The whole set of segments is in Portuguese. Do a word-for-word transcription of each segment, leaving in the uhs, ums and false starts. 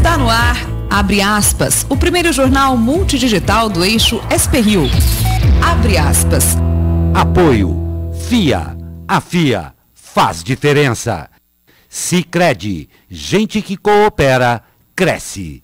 Está no ar, abre aspas, o primeiro jornal multidigital do eixo S P Rio. Abre aspas. Apoio. FIA. A F I A faz diferença. Sicredi. Gente que coopera, cresce.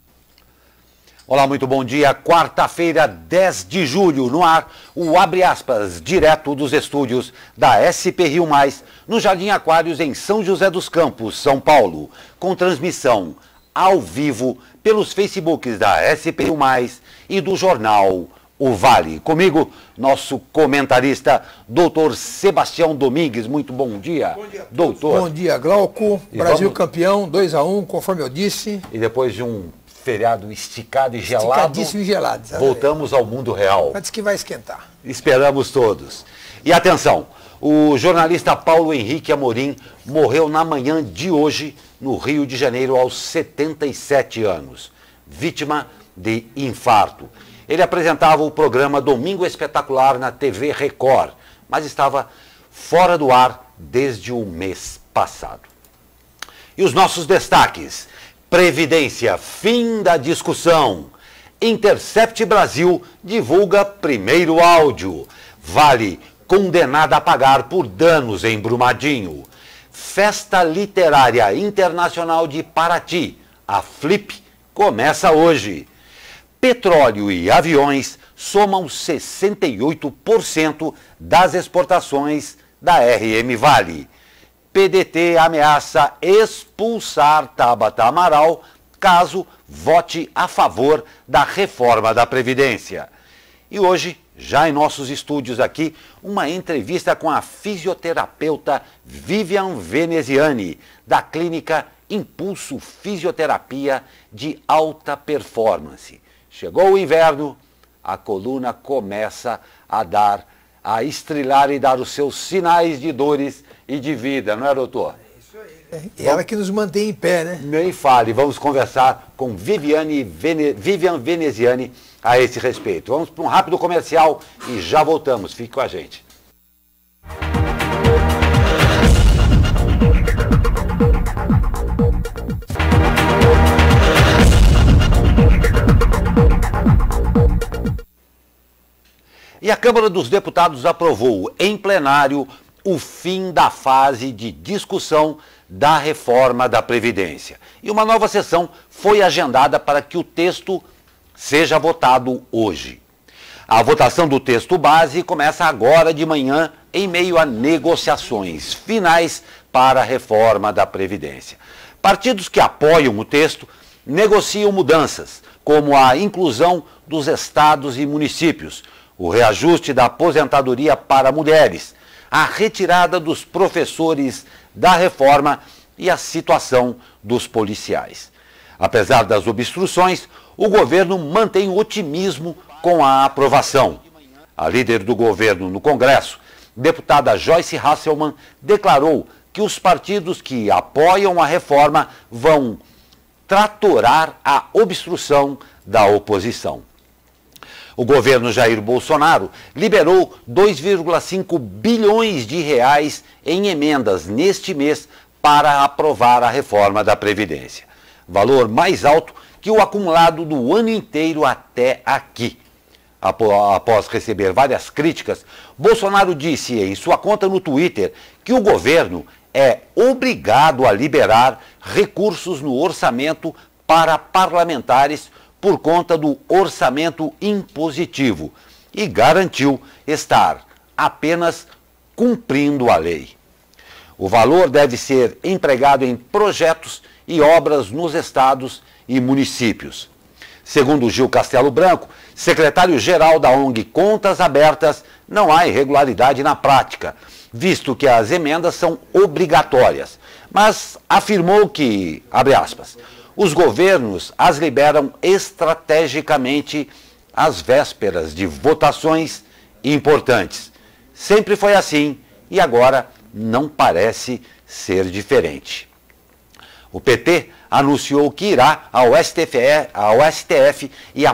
Olá, muito bom dia. Quarta-feira, dez de julho, no ar, o Abre Aspas, direto dos estúdios da S P Rio Mais, no Jardim Aquários, em São José dos Campos, São Paulo, com transmissão ao vivo pelos Facebooks da S P Rio Mais e do jornal O Vale. Comigo, nosso comentarista, doutor Sebastião Domingues. Muito bom dia, bom dia doutor. Bom dia, Glauco. E Brasil vamos... campeão, dois a um, conforme eu disse. E depois de um feriado esticado e gelado, Esticadíssimo e gelado. Sabe? Voltamos ao mundo real. Mas diz que vai esquentar. Esperamos todos. E atenção, o jornalista Paulo Henrique Amorim morreu na manhã de hoje, no Rio de Janeiro, aos setenta e sete anos, vítima de infarto. Ele apresentava o programa Domingo Espetacular na T V Record, mas estava fora do ar desde o mês passado. E os nossos destaques: Previdência, fim da discussão. Intercept Brasil divulga primeiro áudio. Vale, condenada a pagar por danos em Brumadinho. Festa Literária Internacional de Paraty, a Flip, começa hoje. Petróleo e aviões somam sessenta e oito por cento das exportações da R M Vale. P D T ameaça expulsar Tabata Amaral caso vote a favor da reforma da Previdência. E hoje, já em nossos estúdios aqui, uma entrevista com a fisioterapeuta Vivian Veneziani, da clínica Impulso Fisioterapia de Alta Performance. Chegou o inverno, a coluna começa a dar, a estrilar e dar os seus sinais de dores e de vida, não é, doutor? É isso aí. É ela que nos mantém em pé, né? Nem fale, vamos conversar com Viviane Vene... Vivian Veneziani a esse respeito. Vamos para um rápido comercial e já voltamos. Fique com a gente. E a Câmara dos Deputados aprovou em plenário o fim da fase de discussão da reforma da Previdência. E uma nova sessão foi agendada para que o texto seja votado hoje. A votação do texto base começa agora de manhã, em meio a negociações finais para a reforma da Previdência. Partidos que apoiam o texto negociam mudanças, como a inclusão dos estados e municípios, o reajuste da aposentadoria para mulheres, a retirada dos professores da reforma e a situação dos policiais. Apesar das obstruções, o governo mantém otimismo com a aprovação. A líder do governo no Congresso, deputada Joyce Hasselmann, declarou que os partidos que apoiam a reforma vão tratorar a obstrução da oposição. O governo Jair Bolsonaro liberou dois vírgula cinco bilhões de reais em emendas neste mês para aprovar a reforma da Previdência. Valor mais alto que o acumulado do ano inteiro até aqui. Após receber várias críticas, Bolsonaro disse em sua conta no Twitter que o governo é obrigado a liberar recursos no orçamento para parlamentares por conta do orçamento impositivo e garantiu estar apenas cumprindo a lei. O valor deve ser empregado em projetos e obras nos estados e municípios. Segundo Gil Castelo Branco, secretário-geral da O N G Contas Abertas, não há irregularidade na prática, visto que as emendas são obrigatórias, mas afirmou que, abre aspas, os governos as liberam estrategicamente às vésperas de votações importantes. Sempre foi assim e agora não parece ser diferente. O P T anunciou que irá ao S T F, ao S T F e à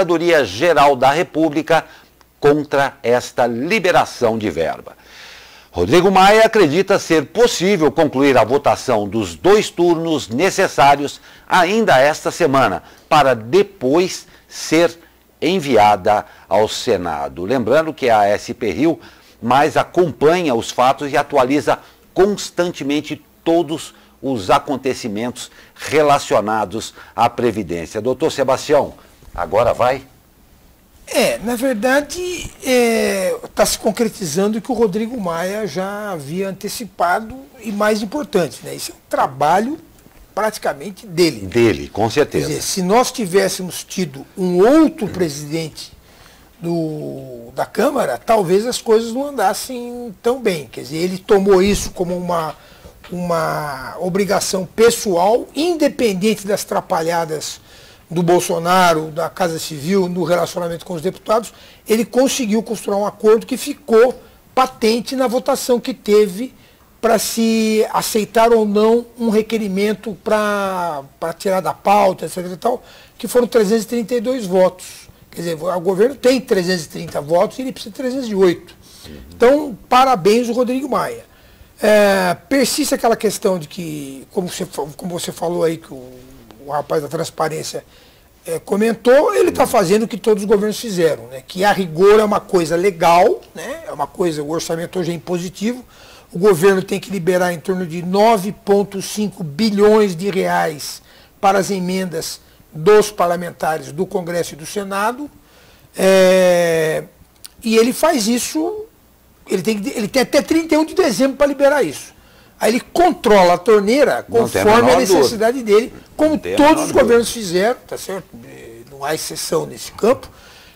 Procuradoria-Geral da República contra esta liberação de verba. Rodrigo Maia acredita ser possível concluir a votação dos dois turnos necessários ainda esta semana, para depois ser enviada ao Senado. Lembrando que a S P Rio mais acompanha os fatos e atualiza constantemente todos os acontecimentos relacionados à Previdência. Doutor Sebastião, agora vai? É, na verdade, está é, se concretizando o que o Rodrigo Maia já havia antecipado e, mais importante, né, esse é um trabalho praticamente dele. Dele, com certeza. Quer dizer, se nós tivéssemos tido um outro presidente do, da Câmara, talvez as coisas não andassem tão bem. Quer dizer, ele tomou isso como uma, uma obrigação pessoal, independente das trapalhadas do Bolsonaro, da Casa Civil, no relacionamento com os deputados. Ele conseguiu construir um acordo que ficou patente na votação que teve para se aceitar ou não um requerimento para tirar da pauta, etc e tal, que foram trezentos e trinta e dois votos. Quer dizer, o governo tem trezentos e trinta votos e ele precisa de trezentos e oito. Então, parabéns ao Rodrigo Maia. É, persiste aquela questão de que, como você, como você falou aí, que o, o rapaz da transparência é, comentou, ele está fazendo o que todos os governos fizeram, né? Que a rigor é uma coisa legal, né? É uma coisa, o orçamento hoje é impositivo, o governo tem que liberar em torno de nove vírgula cinco bilhões de reais para as emendas dos parlamentares do Congresso e do Senado, é, e ele faz isso, ele tem, ele tem até trinta e um de dezembro para liberar isso. Aí ele controla a torneira conforme a necessidade dúvida. dele, como todos os governos dúvida. fizeram, tá certo? Não há exceção nesse campo.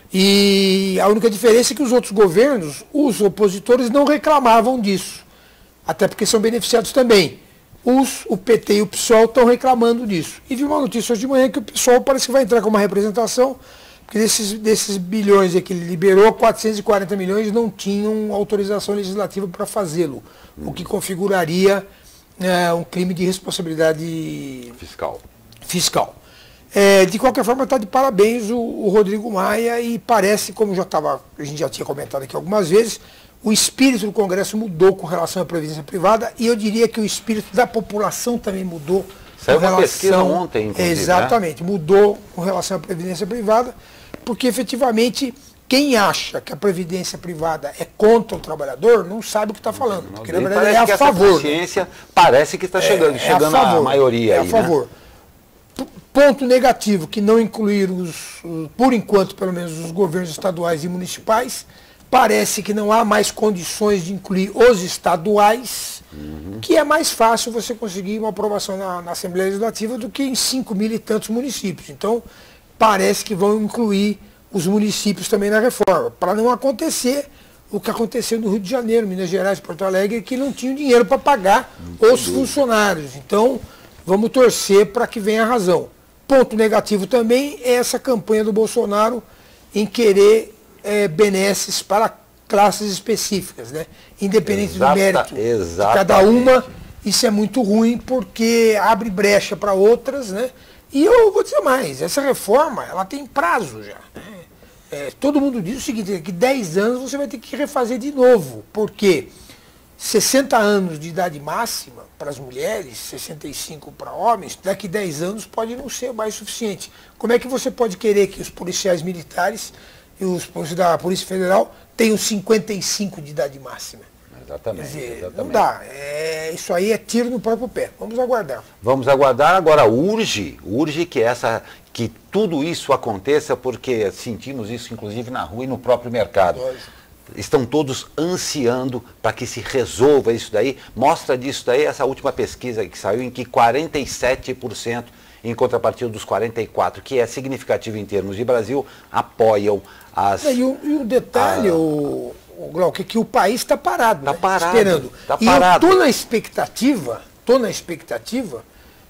E a única diferença é que os outros governos, os opositores, não reclamavam disso. Até porque são beneficiados também. Os, o P T e o PSOL estão reclamando disso. E vi uma notícia hoje de manhã que o PSOL parece que vai entrar com uma representação, porque desses, desses bilhões que ele liberou, quatrocentos e quarenta milhões não tinham autorização legislativa para fazê-lo, hum. o que configuraria é, um crime de responsabilidade fiscal. fiscal. É, de qualquer forma, está de parabéns o, o Rodrigo Maia, e parece, como já tava, a gente já tinha comentado aqui algumas vezes, o espírito do Congresso mudou com relação à previdência privada, e eu diria que o espírito da população também mudou. Saiu uma pesquisa ontem, inclusive, exatamente, né? Mudou com relação à previdência privada, porque efetivamente quem acha que a previdência privada é contra o trabalhador não sabe o que está falando, porque na verdade é a favor. Essa consciência parece que está chegando, é, chegando é a, favor, a maioria é aí, a favor. Né? Ponto negativo, que não incluir, os, por enquanto, pelo menos, os governos estaduais e municipais. Parece que não há mais condições de incluir os estaduais, uhum. que é mais fácil você conseguir uma aprovação na, na Assembleia Legislativa do que em cinco mil e tantos municípios. Então, parece que vão incluir os municípios também na reforma, para não acontecer o que aconteceu no Rio de Janeiro, Minas Gerais, Porto Alegre, que não tinham dinheiro para pagar Muito os duro. funcionários. Então, vamos torcer para que venha a razão. Ponto negativo também é essa campanha do Bolsonaro em querer É, benesses para classes específicas, né? Independente Exata, do mérito exatamente. de cada uma, isso é muito ruim, porque abre brecha para outras, né? E eu vou dizer mais, essa reforma, ela tem prazo já, né? É, todo mundo diz o seguinte, que dez anos você vai ter que refazer de novo, porque sessenta anos de idade máxima para as mulheres, sessenta e cinco para homens, daqui dez anos pode não ser mais suficiente. Como é que você pode querer que os policiais militares e os polícias da Polícia Federal tenham cinquenta e cinco de idade máxima? Exatamente. Quer dizer, exatamente. não dá. É, isso aí é tiro no próprio pé. Vamos aguardar. Vamos aguardar. Agora, urge, urge que, essa, que tudo isso aconteça, porque sentimos isso, inclusive, na rua e no próprio mercado. Lógico. Estão todos ansiando para que se resolva isso daí. Mostra disso daí essa última pesquisa que saiu, em que quarenta e sete por cento, em contrapartida dos quarenta e quatro por cento, que é significativo em termos de Brasil, apoiam as... É, e, o, e o detalhe, a... o, o Glauco, é que o país está parado, tá né? parado, esperando. Tá e parado. eu estou na expectativa, estou na expectativa,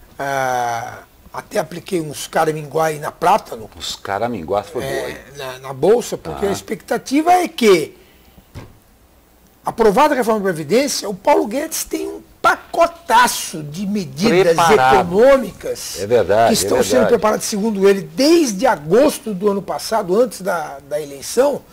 ah, até apliquei uns caraminguá na Plátano. Os caraminguás foi é, boa, hein? na, na Bolsa, porque ah. a expectativa é que, aprovada a reforma da Previdência, o Paulo Guedes tem um pacotaço de medidas Preparado. econômicas é verdade, que estão é sendo preparadas, segundo ele, desde agosto do ano passado, antes da, da eleição,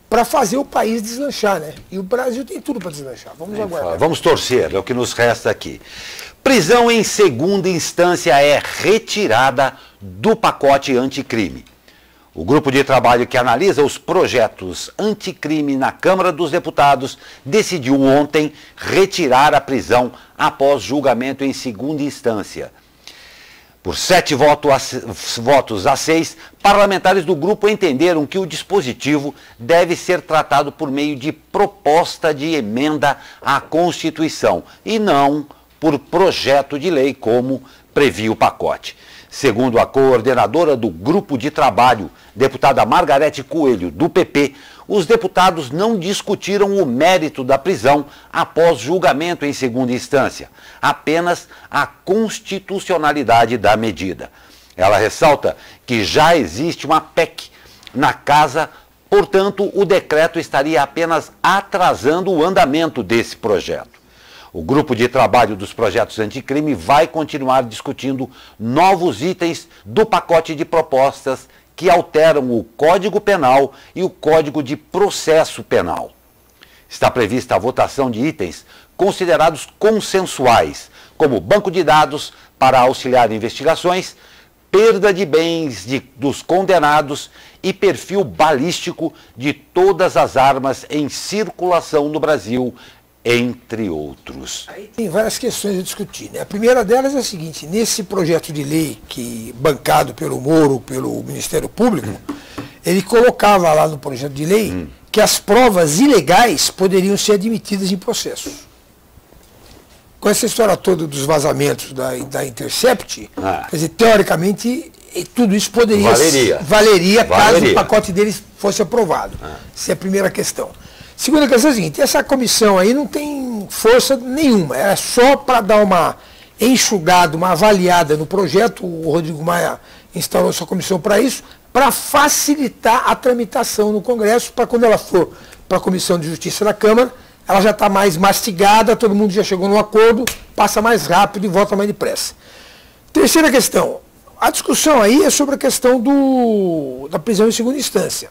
para fazer o país deslanchar, né? E o Brasil tem tudo para deslanchar. Vamos aguardar. Vamos torcer, é o que nos resta aqui. Prisão em segunda instância é retirada do pacote anticrime. O grupo de trabalho que analisa os projetos anticrime na Câmara dos Deputados decidiu ontem retirar a prisão após julgamento em segunda instância. Por sete votos a seis, parlamentares do grupo entenderam que o dispositivo deve ser tratado por meio de proposta de emenda à Constituição e não por projeto de lei, como previa o pacote. Segundo a coordenadora do grupo de trabalho, deputada Margarete Coelho, do P P, os deputados não discutiram o mérito da prisão após julgamento em segunda instância, apenas a constitucionalidade da medida. Ela ressalta que já existe uma P E C na casa, portanto, o decreto estaria apenas atrasando o andamento desse projeto. O grupo de trabalho dos projetos anticrime vai continuar discutindo novos itens do pacote de propostas que alteram o Código Penal e o Código de Processo Penal. Está prevista a votação de itens considerados consensuais, como banco de dados para auxiliar investigações, perda de bens de, dos condenados e perfil balístico de todas as armas em circulação no Brasil, entre outros. Aí tem várias questões a discutir, né? A primeira delas é a seguinte: nesse projeto de lei que bancado pelo Moro, pelo Ministério Público, hum. ele colocava lá no projeto de lei hum. que as provas ilegais poderiam ser admitidas em processo. Com essa história toda dos vazamentos da, da Intercept, ah. quer dizer, teoricamente, tudo isso poderia valeria, valeria, valeria. caso o pacote deles fosse aprovado. Ah. Essa é a primeira questão. Segunda questão é a seguinte: essa comissão aí não tem força nenhuma, é só para dar uma enxugada, uma avaliada no projeto. O Rodrigo Maia instalou essa comissão para isso, para facilitar a tramitação no Congresso, para quando ela for para a Comissão de Justiça da Câmara, ela já está mais mastigada, todo mundo já chegou num acordo, passa mais rápido e volta mais depressa. Terceira questão: a discussão aí é sobre a questão do, da prisão em segunda instância.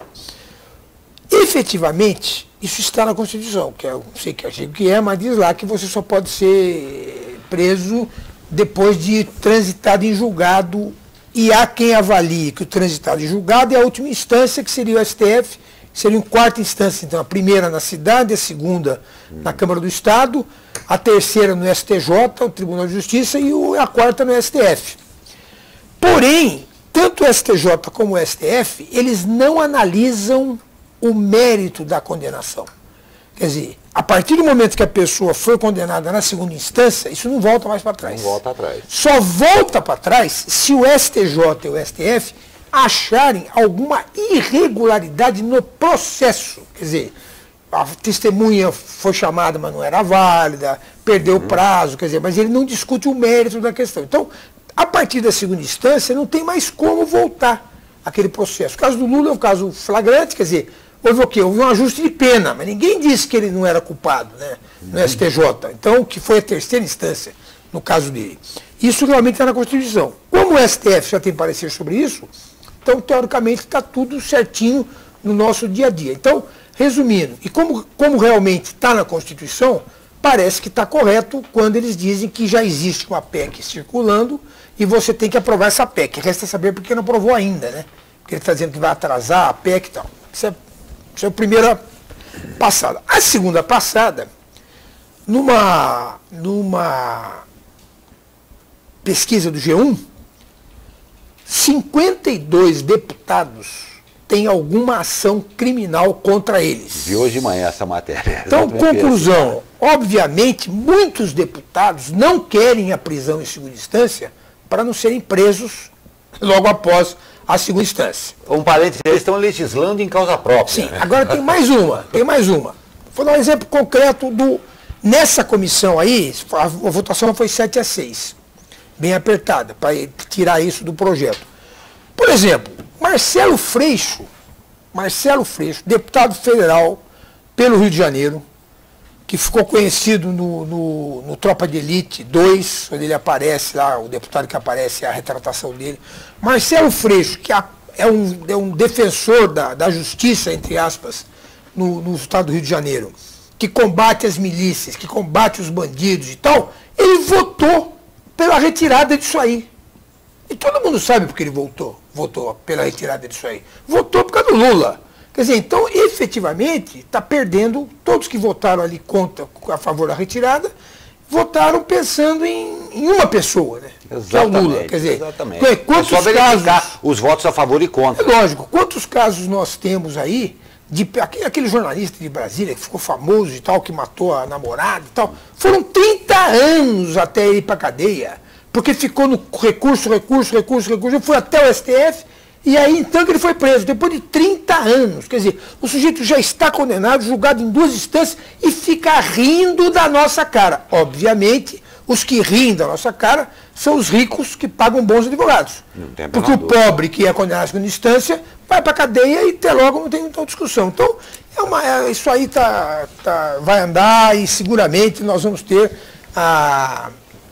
Efetivamente, isso está na Constituição, que eu não sei que artigo que é, mas diz lá que você só pode ser preso depois de transitado em julgado, e há quem avalie que o transitado em julgado é a última instância, que seria o S T F, que seria em quarta instância, então a primeira na cidade, a segunda na Câmara do Estado, a terceira no S T J, o Tribunal de Justiça, e a quarta no S T F. Porém, tanto o S T J como o S T F, eles não analisam o mérito da condenação. Quer dizer, a partir do momento que a pessoa foi condenada na segunda instância, isso não volta mais para trás. Não volta atrás. Só volta para trás se o S T J e o S T F acharem alguma irregularidade no processo. Quer dizer, a testemunha foi chamada, mas não era válida, perdeu o uhum. prazo, quer dizer, mas ele não discute o mérito da questão. Então, a partir da segunda instância, não tem mais como voltar aquele processo. O caso do Lula é um caso flagrante, quer dizer, houve o quê? Houve um ajuste de pena, mas ninguém disse que ele não era culpado, né, no S T J. Então, que foi a terceira instância no caso dele. Isso realmente está na Constituição. Como o S T F já tem parecer sobre isso, então, teoricamente, está tudo certinho no nosso dia a dia. Então, resumindo, e como, como realmente está na Constituição, parece que está correto quando eles dizem que já existe uma P E C circulando e você tem que aprovar essa P E C. Resta saber por que não aprovou ainda, né? Porque ele está dizendo que vai atrasar a P E C e tal. Isso é, isso é a primeira passada. A segunda passada, numa, numa pesquisa do G um, cinquenta e dois deputados têm alguma ação criminal contra eles. Vi hoje de manhã essa matéria. Então, conclusão, obviamente, muitos deputados não querem a prisão em segunda instância para não serem presos logo após a segunda instância. Um parênteses, eles estão legislando em causa própria. Sim, agora tem mais uma, tem mais uma. Vou dar um exemplo concreto do... Nessa comissão aí, a votação foi sete a seis, bem apertada, para tirar isso do projeto. Por exemplo, Marcelo Freixo, Marcelo Freixo, deputado federal pelo Rio de Janeiro, que ficou conhecido no, no, no Tropa de Elite dois, onde ele aparece lá, o deputado que aparece, a retratação dele. Marcelo Freixo, que é um, é um defensor da, da justiça, entre aspas, no, no estado do Rio de Janeiro, que combate as milícias, que combate os bandidos e tal, ele votou pela retirada disso aí. E todo mundo sabe porque ele votou, votou pela retirada disso aí. Votou por causa do Lula. Quer dizer, então, efetivamente, está perdendo, todos que votaram ali contra, a favor da retirada, votaram pensando em, em uma pessoa, né? Exatamente, que é o Lula. Quer dizer, exatamente. Quantos é só verificar casos, os votos a favor e contra. É lógico, quantos casos nós temos aí, de aquele jornalista de Brasília que ficou famoso e tal, que matou a namorada e tal, foram trinta anos até ele ir para a cadeia, porque ficou no recurso, recurso, recurso, recurso, foi até o S T F, e aí então que ele foi preso, depois de trinta anos. Quer dizer, o sujeito já está condenado, julgado em duas instâncias e fica rindo da nossa cara. Obviamente, os que riem da nossa cara são os ricos que pagam bons advogados. Porque o pobre que é condenado à segunda instância vai para a cadeia e até logo não tem muita discussão. Então, é uma, é, isso aí tá, tá, vai andar e seguramente nós vamos ter a,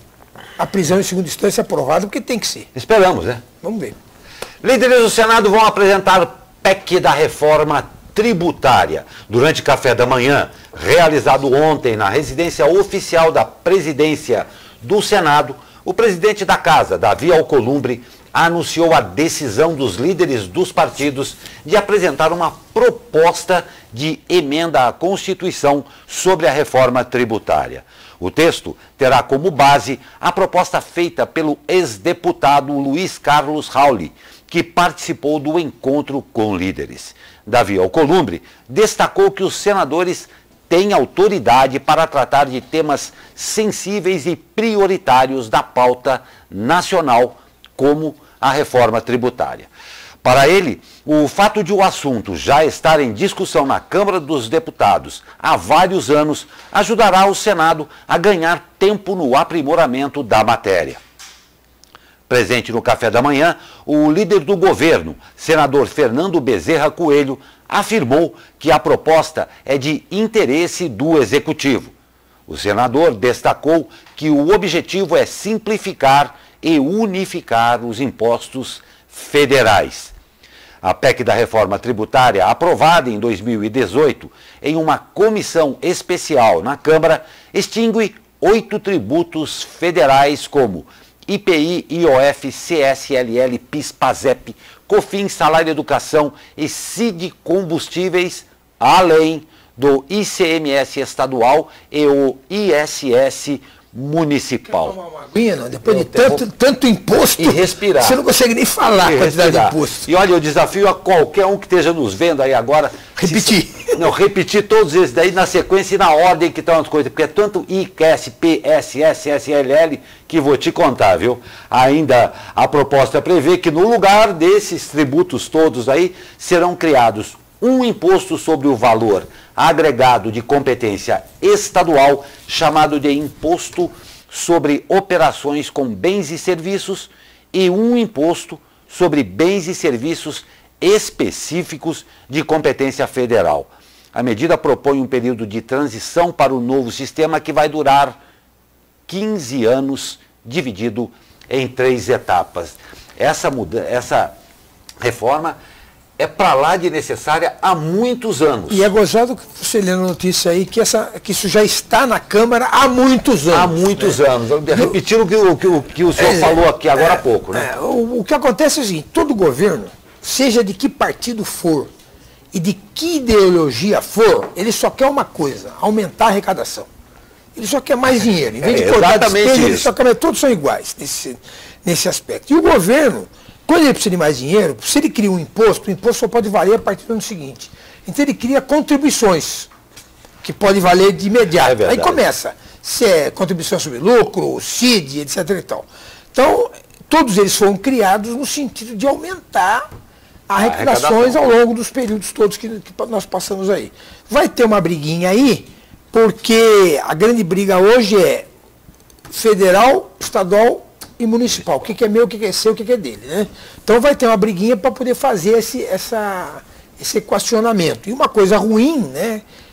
a prisão em segunda instância aprovada, porque tem que ser. Esperamos, né? Vamos ver. Líderes do Senado vão apresentar P E C da reforma tributária. Durante café da manhã, realizado ontem na residência oficial da presidência do Senado, o presidente da casa, Davi Alcolumbre, anunciou a decisão dos líderes dos partidos de apresentar uma proposta de emenda à Constituição sobre a reforma tributária. O texto terá como base a proposta feita pelo ex-deputado Luiz Carlos Rauli, que participou do encontro com líderes. Davi Alcolumbre destacou que os senadores têm autoridade para tratar de temas sensíveis e prioritários da pauta nacional, como a reforma tributária. Para ele, o fato de o assunto já estar em discussão na Câmara dos Deputados há vários anos ajudará o Senado a ganhar tempo no aprimoramento da matéria. Presente no café da manhã, o líder do governo, senador Fernando Bezerra Coelho, afirmou que a proposta é de interesse do Executivo. O senador destacou que o objetivo é simplificar e unificar os impostos federais. A P E C da reforma tributária, aprovada em dois mil e dezoito em uma comissão especial na Câmara, extingue oito tributos federais como I P I, I O F, C S L L, PIS, PASEP, COFINS, Salário Educação e C I D Combustíveis, além do I C M S estadual e o I S S municipal. Quer tomar uma aguinha, não? Depois de tanto, tanto imposto, e respirar. Você não consegue nem falar a quantidade de imposto. E olha, eu desafio a qualquer um que esteja nos vendo aí agora. Repetir. Se, não, repetir todos esses daí na sequência e na ordem que estão as coisas, porque é tanto I, S, P, S, S, S L L que vou te contar, viu? Ainda a proposta prevê que no lugar desses tributos todos aí serão criados um imposto sobre o valor agregado de competência estadual, chamado de Imposto sobre Operações com Bens e Serviços, e um imposto sobre bens e serviços específicos de competência federal. A medida propõe um período de transição para o novo sistema que vai durar quinze anos, dividido em três etapas. Essa, muda, essa reforma é para lá de necessária há muitos anos. E é gozado que você lê na notícia aí que, essa, que isso já está na Câmara há muitos anos. Há muitos né? anos. Repetir o que o, que o, que o senhor é, falou aqui agora é, há pouco, né? É, o, o que acontece é o seguinte, todo governo, seja de que partido for e de que ideologia for, ele só quer uma coisa, aumentar a arrecadação. Ele só quer mais dinheiro. Em vez de é, cortar despesa, isso. ele só quer, todos são iguais nesse, nesse aspecto. E o governo, quando ele precisa de mais dinheiro, se ele cria um imposto, o imposto só pode valer a partir do ano seguinte. Então ele cria contribuições, que pode valer de imediato. É Aí começa, se é contribuição sobre lucro, C I D, etc e tal. Então, todos eles foram criados no sentido de aumentar arrecadações ao longo dos períodos todos que, que nós passamos aí. Vai ter uma briguinha aí, porque a grande briga hoje é federal, estadual e municipal. O que, que é meu, o que, que é seu, o que, que é dele, né? Então vai ter uma briguinha para poder fazer esse, essa, esse equacionamento. E uma coisa ruim, né,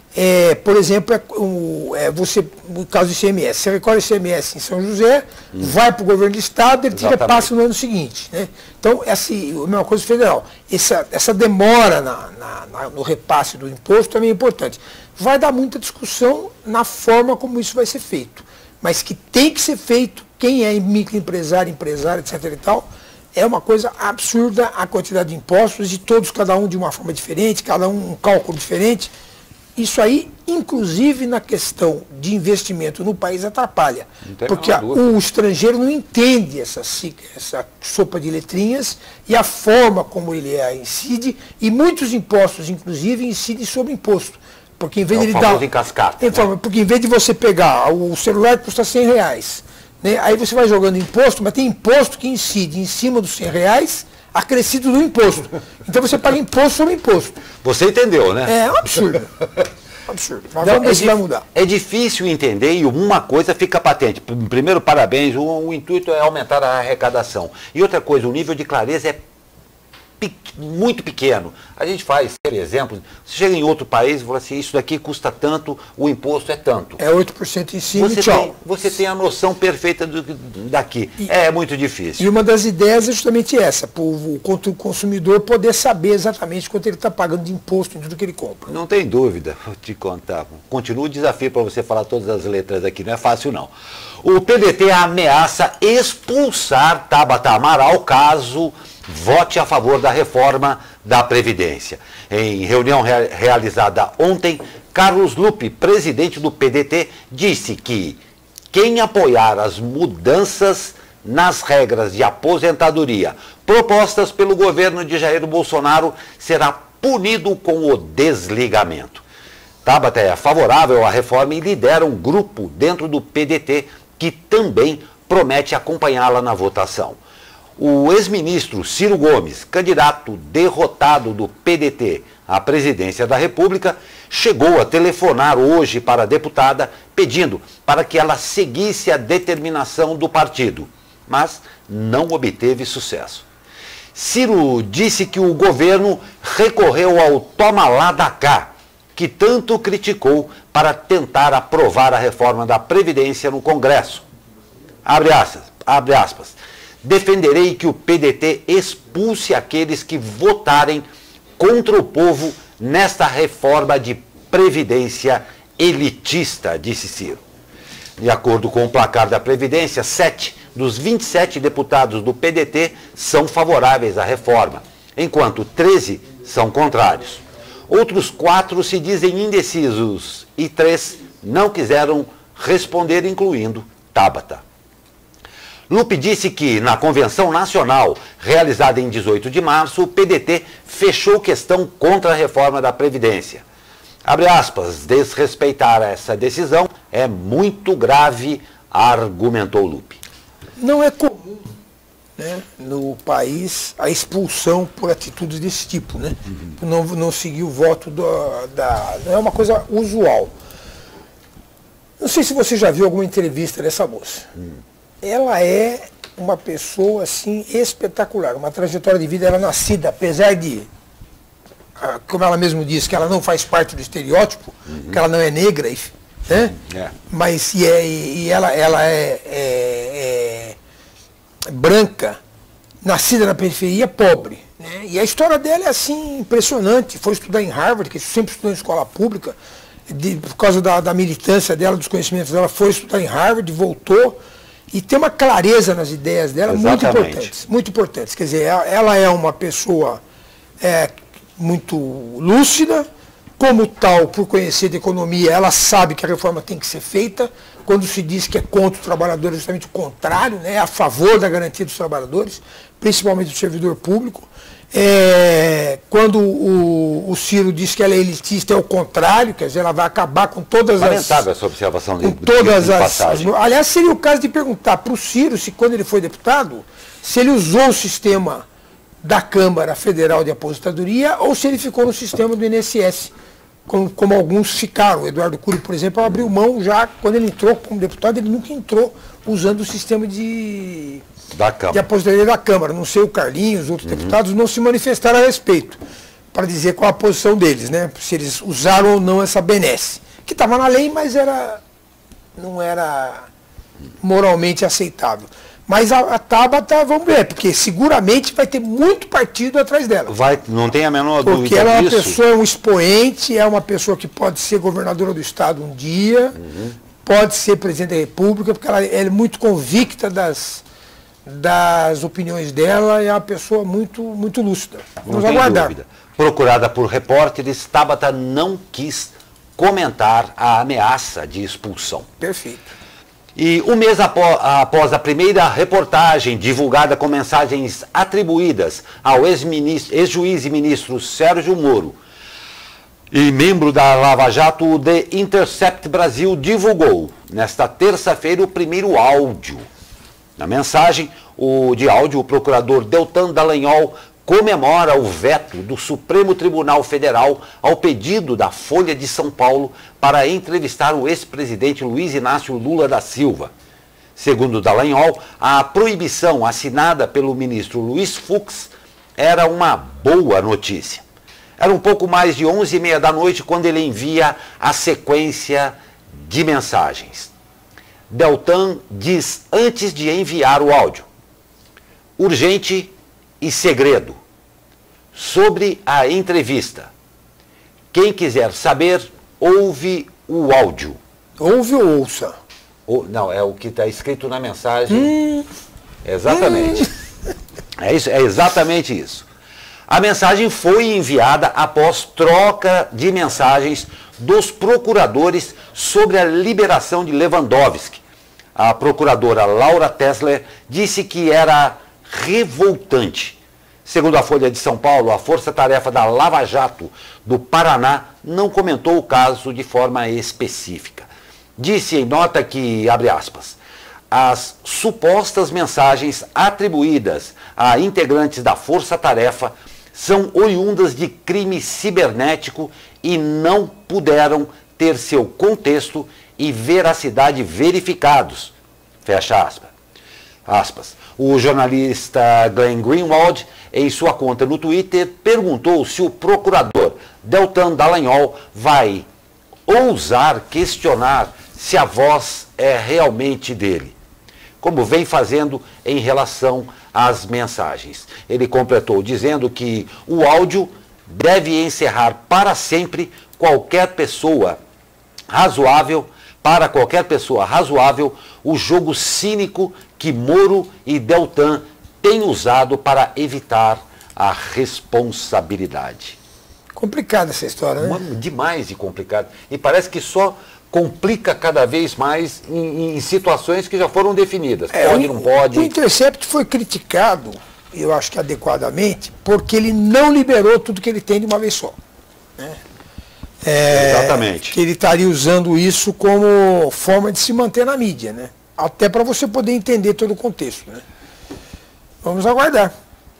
É, por exemplo, é, o, é você, no caso do I C M S, você recolhe o I C M S em São José, hum. vai para o governo do estado, ele tira passa no ano seguinte. Né? Então, essa, a mesma coisa federal. Essa, essa demora na, na, na, no repasse do imposto também é importante. Vai dar muita discussão na forma como isso vai ser feito. Mas que tem que ser feito, quem é microempresário, empresário, etc e tal, é uma coisa absurda a quantidade de impostos, e todos, cada um de uma forma diferente, cada um um cálculo diferente. Isso aí, inclusive na questão de investimento no país, atrapalha. Porque a, o estrangeiro não entende essa, essa sopa de letrinhas e a forma como ele é, incide, e muitos impostos, inclusive, incidem sobre imposto. Porque em vez é de ele dar. Em cascata, né? Porque em vez de você pegar o celular que custa cem reais, né, aí você vai jogando imposto, mas tem imposto que incide em cima dos cem reais, acrescido do imposto. Então você paga imposto sobre imposto. Você entendeu, né? É um absurdo. Absurdo. Mas Não, vamos ver é se vai mudar. É difícil entender, e uma coisa fica patente. Primeiro, parabéns, o, o intuito é aumentar a arrecadação. E outra coisa, o nível de clareza é pe muito pequeno. A gente faz, por exemplo, você chega em outro país e fala assim, isso daqui custa tanto, o imposto é tanto. É oito por cento em cima você e tchau. Tem, você tem a noção perfeita do, daqui. E, é muito difícil. E uma das ideias é justamente essa, para o consumidor poder saber exatamente quanto ele está pagando de imposto em tudo que ele compra. Não tem dúvida, vou te contar. Continua o desafio para você falar todas as letras aqui, não é fácil não. O P D T ameaça expulsar Tabata Amaral caso vote a favor da reforma da Previdência. Em reunião re realizada ontem, Carlos Lupe, presidente do P D T, disse que quem apoiar as mudanças nas regras de aposentadoria propostas pelo governo de Jair Bolsonaro será punido com o desligamento. Tabata é favorável à reforma e lidera um grupo dentro do P D T que também promete acompanhá-la na votação. O ex-ministro Ciro Gomes, candidato derrotado do P D T à presidência da República, chegou a telefonar hoje para a deputada pedindo para que ela seguisse a determinação do partido, mas não obteve sucesso. Ciro disse que o governo recorreu ao toma lá da cá, que tanto criticou para tentar aprovar a reforma da Previdência no Congresso. Abre aspas, abre aspas. Defenderei que o P D T expulse aqueles que votarem contra o povo nesta reforma de previdência elitista, disse Ciro. De acordo com o placar da Previdência, sete dos vinte e sete deputados do P D T são favoráveis à reforma, enquanto treze são contrários. Outros quatro se dizem indecisos e três não quiseram responder, incluindo Tabata. Lupe disse que, na Convenção Nacional, realizada em dezoito de março, o P D T fechou questão contra a reforma da Previdência. Abre aspas, desrespeitar essa decisão é muito grave, argumentou Lupe. Não é comum, né, no país a expulsão por atitudes desse tipo, né? Uhum. Não, não seguir o voto do, da... Não é uma coisa usual. Não sei se você já viu alguma entrevista dessa moça. Hum. Ela é uma pessoa, assim, espetacular, uma trajetória de vida, ela é nascida, apesar de, como ela mesmo diz, que ela não faz parte do estereótipo, uhum. que ela não é negra, né? É. Mas e, é, e ela, ela é, é, é branca, nascida na periferia, pobre, né? E a história dela é, assim, impressionante. Foi estudar em Harvard, que sempre estudou em escola pública, de, por causa da, da militância dela, dos conhecimentos dela, foi estudar em Harvard, voltou. E tem uma clareza nas ideias dela. Exatamente. muito importantes. Muito importantes. Quer dizer, ela é uma pessoa é, muito lúcida, como tal, por conhecer de economia, ela sabe que a reforma tem que ser feita. Quando se diz que é contra os trabalhadores, é justamente o contrário, né? É a favor da garantia dos trabalhadores, principalmente do servidor público. É, quando o, o Ciro diz que ela é elitista, é o contrário, quer dizer, ela vai acabar com todas as... Lamentável essa observação de, com todas de, de as, as... Aliás, seria o caso de perguntar para o Ciro, se quando ele foi deputado, se ele usou o sistema da Câmara Federal de Aposentadoria ou se ele ficou no sistema do I N S S, como, como alguns ficaram. O Eduardo Cury, por exemplo, abriu mão já, quando ele entrou como deputado, ele nunca entrou usando o sistema de... Da Câmara. de aposentadoria da Câmara. Não sei, o Carlinhos, os outros uhum. deputados não se manifestaram a respeito. para dizer qual a posição deles, né? Se eles usaram ou não essa benesse. Que estava na lei, mas era, não era moralmente aceitável. Mas a, a Tabata, vamos ver, porque seguramente vai ter muito partido atrás dela. Vai, não tem a menor dúvida disso. Porque ela é uma pessoa, é um expoente, é uma pessoa que pode ser governadora do estado um dia, uhum. pode ser presidente da República, porque ela, ela é muito convicta das, das opiniões dela, é uma pessoa muito, muito lúcida. Vamos não aguardar. Tem dúvida. Procurada por repórteres, Tabata não quis comentar a ameaça de expulsão. Perfeito. E um mês após a primeira reportagem divulgada com mensagens atribuídas ao ex-juiz e ministro Sérgio Moro, e membro da Lava Jato, o The Intercept Brasil divulgou, nesta terça-feira, o primeiro áudio. Na mensagem o, de áudio, o procurador Deltan Dallagnol comemora o veto do Supremo Tribunal Federal ao pedido da Folha de São Paulo para entrevistar o ex-presidente Luiz Inácio Lula da Silva. Segundo Dallagnol, a proibição assinada pelo ministro Luiz Fux era uma boa notícia. Era um pouco mais de onze e meia da noite quando ele envia a sequência de mensagens. Deltan diz antes de enviar o áudio: urgente e segredo. Sobre a entrevista. Quem quiser saber, ouve o áudio. Ouve ou ouça? Ou, não, é o que está escrito na mensagem. Hum. Exatamente. Hum. É, isso, é exatamente isso. A mensagem foi enviada após troca de mensagens dos procuradores sobre a liberação de Lewandowski. A procuradora Laura Tesler disse que era revoltante. Segundo a Folha de São Paulo, a força-tarefa da Lava Jato do Paraná não comentou o caso de forma específica. Disse em nota que, abre aspas, as supostas mensagens atribuídas a integrantes da força-tarefa são oriundas de crime cibernético e não puderam ter seu contexto e veracidade verificados. Fecha aspas. aspas. O jornalista Glenn Greenwald, em sua conta no Twitter, perguntou se o procurador Deltan Dallagnol vai ousar questionar se a voz é realmente dele, como vem fazendo em relação às mensagens. Ele completou dizendo que o áudio deve encerrar para sempre qualquer pessoa razoável, para qualquer pessoa razoável, o jogo cínico que Moro e Deltan têm usado para evitar a responsabilidade. Complicada essa história, né? Uma, demais de complicado. E parece que só complica cada vez mais em, em situações que já foram definidas. É, pode, o, não pode. O Intercept foi criticado, eu acho que adequadamente, porque ele não liberou tudo que ele tem de uma vez só. Né? É, Exatamente. Que ele estaria usando isso como forma de se manter na mídia, né? Até para você poder entender todo o contexto, né? Vamos aguardar.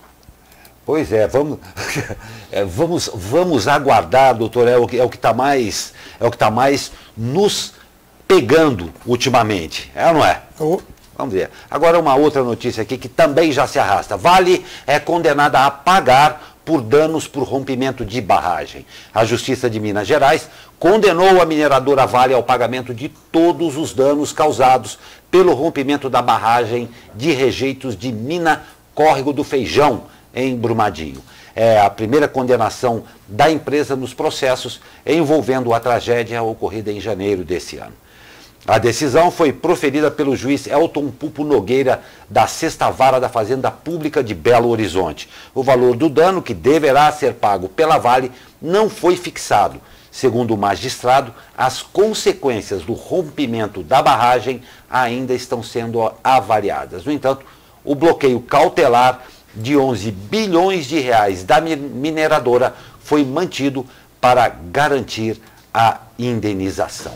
Pois é, vamos, é, vamos, vamos aguardar, doutor, é o que é o que está mais, é o que tá mais nos pegando ultimamente, é ou não é? Oh. Vamos ver. Agora uma outra notícia aqui que também já se arrasta. Vale é condenada a pagar por danos por rompimento de barragem. A Justiça de Minas Gerais condenou a mineradora Vale ao pagamento de todos os danos causados pelo rompimento da barragem de rejeitos de Mina Córrego do Feijão, em Brumadinho. É a primeira condenação da empresa nos processos envolvendo a tragédia ocorrida em janeiro desse ano. A decisão foi proferida pelo juiz Elton Pupo Nogueira, da Sexta Vara da Fazenda Pública de Belo Horizonte. O valor do dano, que deverá ser pago pela Vale, não foi fixado. Segundo o magistrado, as consequências do rompimento da barragem ainda estão sendo avaliadas. No entanto, o bloqueio cautelar de onze bilhões de reais da mineradora foi mantido para garantir a indenização.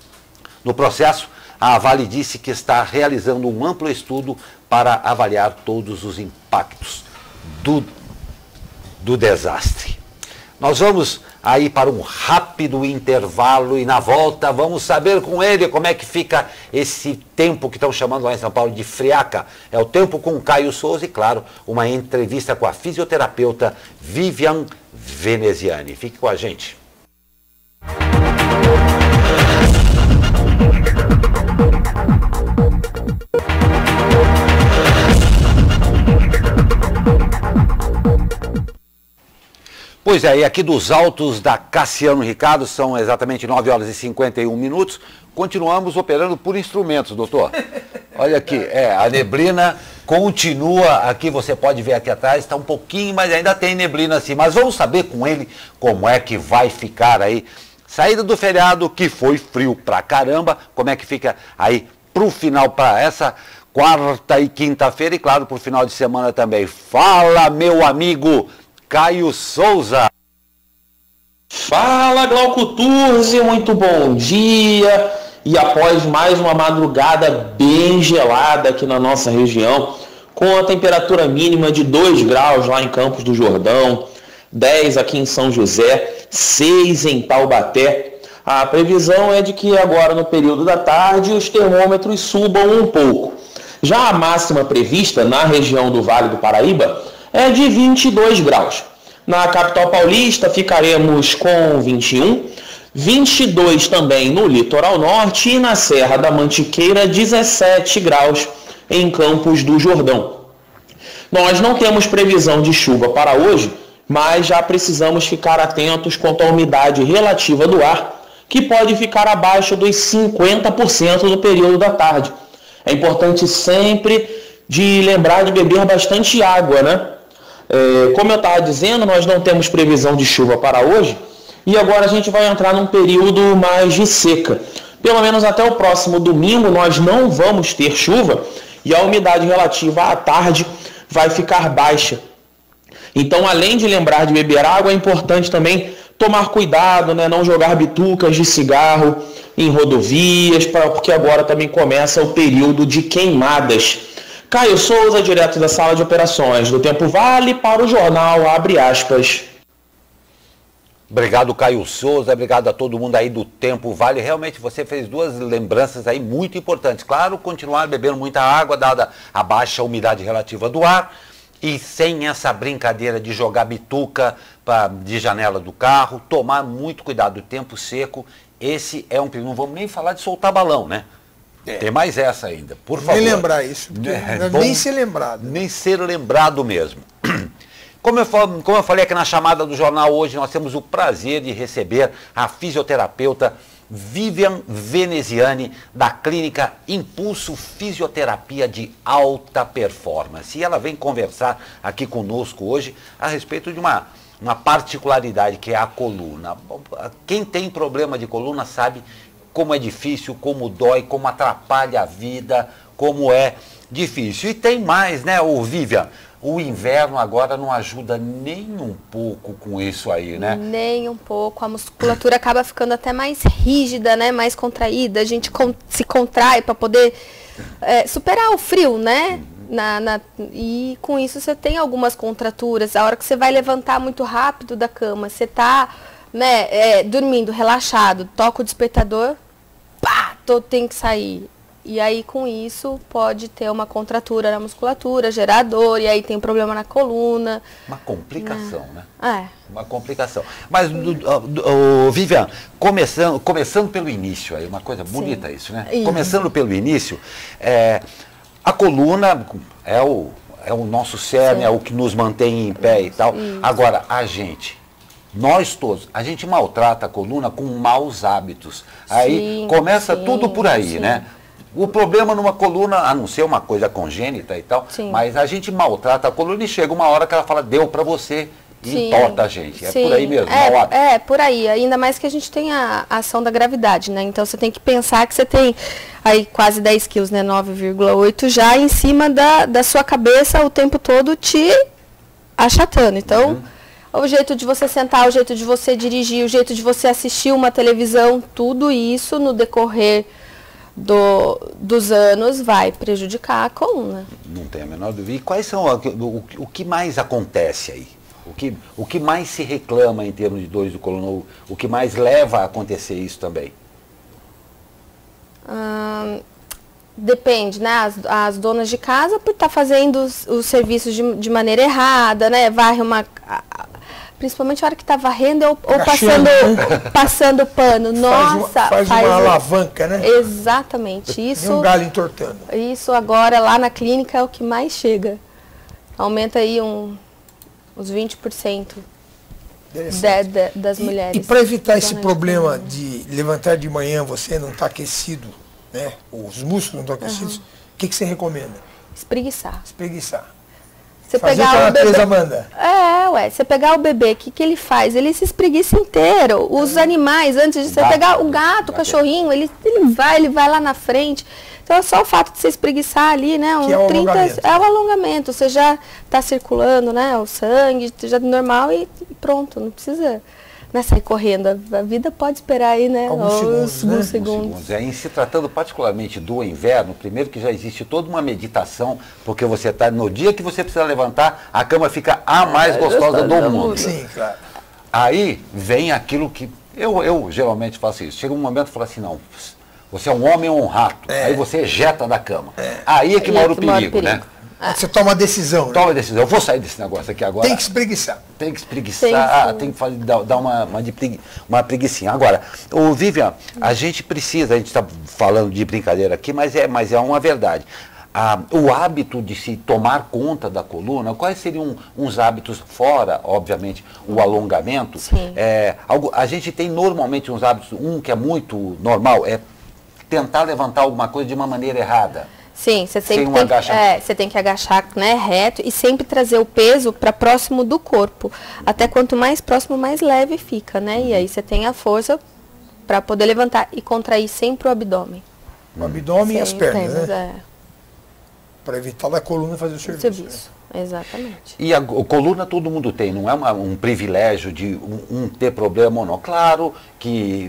No processo, a Vale disse que está realizando um amplo estudo para avaliar todos os impactos do, do desastre. Nós vamos aí para um rápido intervalo e na volta vamos saber com ele como é que fica esse tempo que estão chamando lá em São Paulo de friaca. É o tempo com Caio Souza e, claro, uma entrevista com a fisioterapeuta Vivian Veneziani. Fique com a gente. Pois é, e aqui dos altos da Cassiano Ricardo, são exatamente nove horas e cinquenta e um minutos, continuamos operando por instrumentos, doutor. Olha aqui, é, a neblina continua aqui, você pode ver aqui atrás, está um pouquinho, mas ainda tem neblina assim, mas vamos saber com ele como é que vai ficar aí. Saída do feriado, que foi frio pra caramba, como é que fica aí pro final, para essa quarta e quinta-feira e, claro, pro final de semana também. Fala, meu amigo Caio Souza. Fala, Glauco Turzi, muito bom dia. E após mais uma madrugada bem gelada aqui na nossa região, com a temperatura mínima de dois graus lá em Campos do Jordão, dez aqui em São José, seis em Taubaté, a previsão é de que agora no período da tarde os termômetros subam um pouco. Já a máxima prevista na região do Vale do Paraíba é de vinte e dois graus. Na capital paulista ficaremos com vinte e um, vinte e dois também no litoral norte e na Serra da Mantiqueira dezessete graus em Campos do Jordão. Nós não temos previsão de chuva para hoje, mas já precisamos ficar atentos quanto à umidade relativa do ar, que pode ficar abaixo dos cinquenta por cento no período da tarde. É importante sempre de lembrar de beber bastante água, né? É, como eu estava dizendo, nós não temos previsão de chuva para hoje e agora a gente vai entrar num período mais de seca. Pelo menos até o próximo domingo nós não vamos ter chuva e a umidade relativa à tarde vai ficar baixa. Então, além de lembrar de beber água, é importante também tomar cuidado, né? Não jogar bitucas de cigarro em rodovias, pra, porque agora também começa o período de queimadas. Caio Souza, direto da sala de operações do Tempo Vale, para o jornal Abre Aspas. Obrigado, Caio Souza, obrigado a todo mundo aí do Tempo Vale. Realmente você fez duas lembranças aí muito importantes. Claro, continuar bebendo muita água, dada a baixa umidade relativa do ar, e sem essa brincadeira de jogar bituca pra, de janela do carro, tomar muito cuidado do tempo seco. Esse é um perigo. Não vamos nem falar de soltar balão, né? É. Tem mais essa ainda, por favor. Nem lembrar isso, porque é, não é bom, nem ser lembrado. Nem ser lembrado mesmo. Como eu, como eu falei aqui na chamada do jornal hoje, nós temos o prazer de receber a fisioterapeuta Vivian Veneziani, da clínica Impulso Fisioterapia de Alta Performance. E ela vem conversar aqui conosco hoje a respeito de uma, uma particularidade que é a coluna. Quem tem problema de coluna sabe como é difícil, como dói, como atrapalha a vida, como é difícil. E tem mais, né, ô Vivian? O inverno agora não ajuda nem um pouco com isso aí, né? Nem um pouco. A musculatura acaba ficando até mais rígida, né? Mais contraída. A gente con se contrai para poder é, superar o frio, né? Na, na, e com isso você tem algumas contraturas. A hora que você vai levantar muito rápido da cama, você tá, né, é, dormindo, relaxado, toca o despertador, pá, todo tem que sair. E aí, com isso, pode ter uma contratura na musculatura, gerar dor, e aí tem problema na coluna. Uma complicação, né? É. Uma complicação. Mas, do, do, do, Vivian, começando, começando pelo início, aí, uma coisa bonita Sim. isso, né? Isso. Começando pelo início, é, a coluna é o, é o nosso cerne, Sim. é o que nos mantém em pé isso, e tal. Isso. Agora, a gente... Nós todos, a gente maltrata a coluna com maus hábitos. Aí sim, começa sim, tudo por aí, sim. né? O problema numa coluna, a não ser uma coisa congênita e tal, sim. mas a gente maltrata a coluna e chega uma hora que ela fala, deu pra você e sim, entorta a gente. É sim. por aí mesmo, é, mau hábito. É, por aí. Ainda mais que a gente tem a ação da gravidade, né? Então você tem que pensar que você tem aí quase dez quilos, né? nove vírgula oito já em cima da, da sua cabeça o tempo todo te achatando. Então... Uhum. O jeito de você sentar, o jeito de você dirigir, o jeito de você assistir uma televisão, tudo isso no decorrer do, dos anos vai prejudicar a coluna. Não tem a menor dúvida. E quais são, o, o, o que mais acontece aí? O que, o que mais se reclama em termos de dores de coluna? O, o que mais leva a acontecer isso também? Hum, depende, né? As, as donas de casa por estar tá fazendo os, os serviços de, de maneira errada, né? Varre uma... Principalmente a hora que está varrendo ou, ou passando, passando pano. Nossa, faz, uma, faz faz uma alavanca, né? Exatamente. Isso, e um galho entortando. Isso agora lá na clínica é o que mais chega. Aumenta aí um, uns vinte por cento de, de, das e, mulheres. E para evitar esse problema de levantar de manhã, você não está aquecido, né? Os músculos não estão aquecidos, o uhum. que, que você recomenda? Espreguiçar. Espreguiçar. Você Fazer pegar o que a natureza bebê, manda. É, ué, você pegar o bebê, o que, que ele faz? Ele se espreguiça inteiro. Os animais, antes de você gato, pegar o gato, o cachorrinho, ele, ele vai, ele vai lá na frente. Então é só o fato de você espreguiçar ali, né? Um que é o trinta, alongamento. É o alongamento. Você já está circulando, né? O sangue, já normal e pronto, não precisa. Não é sair correndo, a vida pode esperar aí, né? Alguns segundos, Os, né? uns segundos. segundos. É, em se tratando particularmente do inverno, primeiro que já existe toda uma meditação, porque você está, no dia que você precisa levantar, a cama fica a mais é, gostosa do mundo. mundo. Sim, claro. Aí vem aquilo que, eu, eu geralmente faço isso, chega um momento e falo assim, não, você é um homem ou um rato, é. Aí você ejeta da cama. É. Aí é que Aí mora é o que mora perigo, o perigo. né? Você toma a decisão. Né? Toma a decisão. Eu vou sair desse negócio aqui agora. Tem que espreguiçar. Tem que espreguiçar, tem, tem que fazer, dar, dar uma, uma, de pregui, uma preguicinha. Agora, ô Vivian, a gente precisa, a gente está falando de brincadeira aqui, mas é, mas é uma verdade. Ah, o hábito de se tomar conta da coluna, quais seriam uns hábitos, fora, obviamente, o alongamento? Sim. É, algo, a gente tem normalmente uns hábitos, um que é muito normal, é tentar levantar alguma coisa de uma maneira errada. Sim, você sempre um tem, agachamento. é, você tem que agachar, né, reto e sempre trazer o peso para próximo do corpo. Até quanto mais próximo, mais leve fica, né? E aí você tem a força para poder levantar e contrair sempre o abdômen. O abdômen e as pernas, pernas, né? É. Para evitar da coluna fazer o serviço. Serviço, né? Exatamente. E a, a coluna todo mundo tem, não é uma, um privilégio de um, um ter problema ou não. Claro que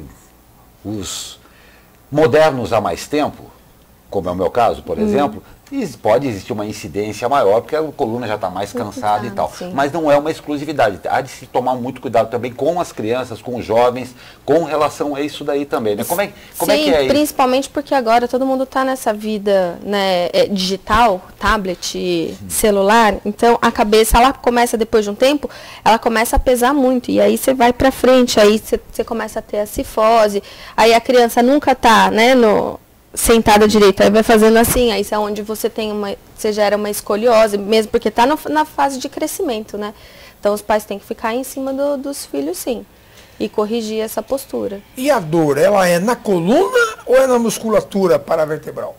os modernos há mais tempo, como é o meu caso, por hum. exemplo, pode existir uma incidência maior, porque a coluna já está mais cansada e tal. Sim. Mas não é uma exclusividade. Há de se tomar muito cuidado também com as crianças, com os jovens, com relação a isso daí também. Né? Como é, como Sim, é que é isso? Principalmente porque agora todo mundo está nessa vida, né, digital, tablet, hum. celular. Então a cabeça, ela começa, depois de um tempo, ela começa a pesar muito. E aí você vai para frente, aí você começa a ter a cifose. Aí a criança nunca está, né, no... sentada direito, aí vai fazendo assim, aí isso é onde você tem uma, você gera uma escoliose, mesmo porque está na fase de crescimento, né? Então os pais têm que ficar em cima do, dos filhos, sim, e corrigir essa postura. E a dor, ela é na coluna ou é na musculatura paravertebral?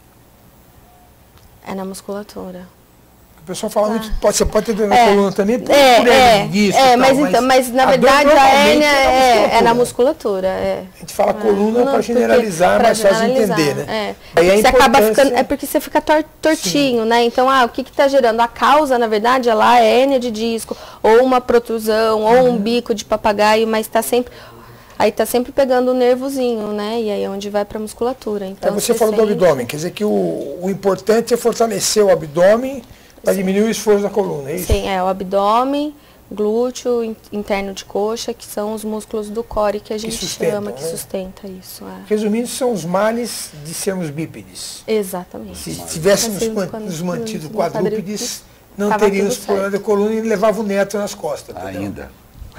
É na musculatura. O pessoal fala Ah. muito, pode, você pode ter dor na É. coluna também, por, É, por é, hernia de disco é, e mas, tal, então, mas na a dor verdade a normalmente hérnia é, é na musculatura. musculatura. É. A gente fala coluna Não, para porque- generalizar, pra mas fácil de generalizar, entender, né? É. Aí a Você acaba importância- ficando, é porque você fica tor- tortinho, né? Então, ah, o que está gerando? A causa, na verdade, é lá é hérnia de disco, ou uma protrusão, ou Uhum. um bico de papagaio, mas está sempre... Aí está sempre pegando o nervozinho, né? E aí é onde vai para a musculatura. Então, Aí você falou do sente- abdômen, quer dizer que o, o importante é fortalecer o abdômen para diminuir o esforço da coluna, é isso? Sim, é o abdômen, glúteo, in- interno de coxa, que são os músculos do core que a gente sustentam, chama, que né? sustenta isso. É. Resumindo, são os males de sermos bípedes. Exatamente. Se tivéssemos Nascidos man- quando- nos mantido nos quadrúpedes, não tava teríamos tudo problema da coluna e levava o neto nas costas. entendeu? Ainda.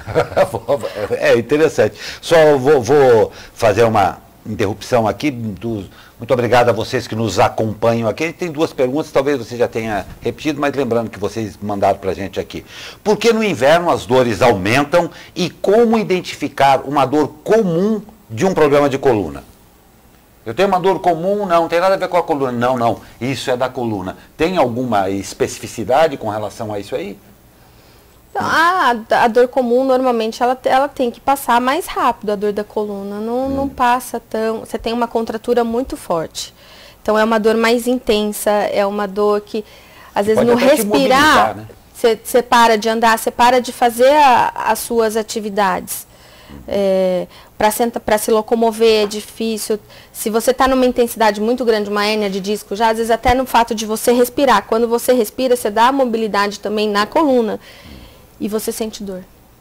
É interessante. Só vou, vou fazer uma interrupção aqui. Do, muito obrigado a vocês que nos acompanham aqui. Tem duas perguntas, talvez você já tenha repetido, mas lembrando que vocês mandaram para a gente aqui. Por que no inverno as dores aumentam e como identificar uma dor comum de um problema de coluna? Eu tenho uma dor comum, não, não tem nada a ver com a coluna. Não, não, isso é da coluna. Tem alguma especificidade com relação a isso aí? Então, a, a dor comum, normalmente, ela, ela tem que passar mais rápido, a dor da coluna. Não, hum. não passa tão... Você tem uma contratura muito forte. Então, é uma dor mais intensa, é uma dor que, às vezes, Pode no até te mobilizar, respirar, né? você, você para de andar, você para de fazer a, as suas atividades. É, para se locomover é difícil. Se você está numa intensidade muito grande, uma hérnia de disco, já às vezes até no fato de você respirar. Quando você respira, você dá mobilidade também na coluna. e você sente dor.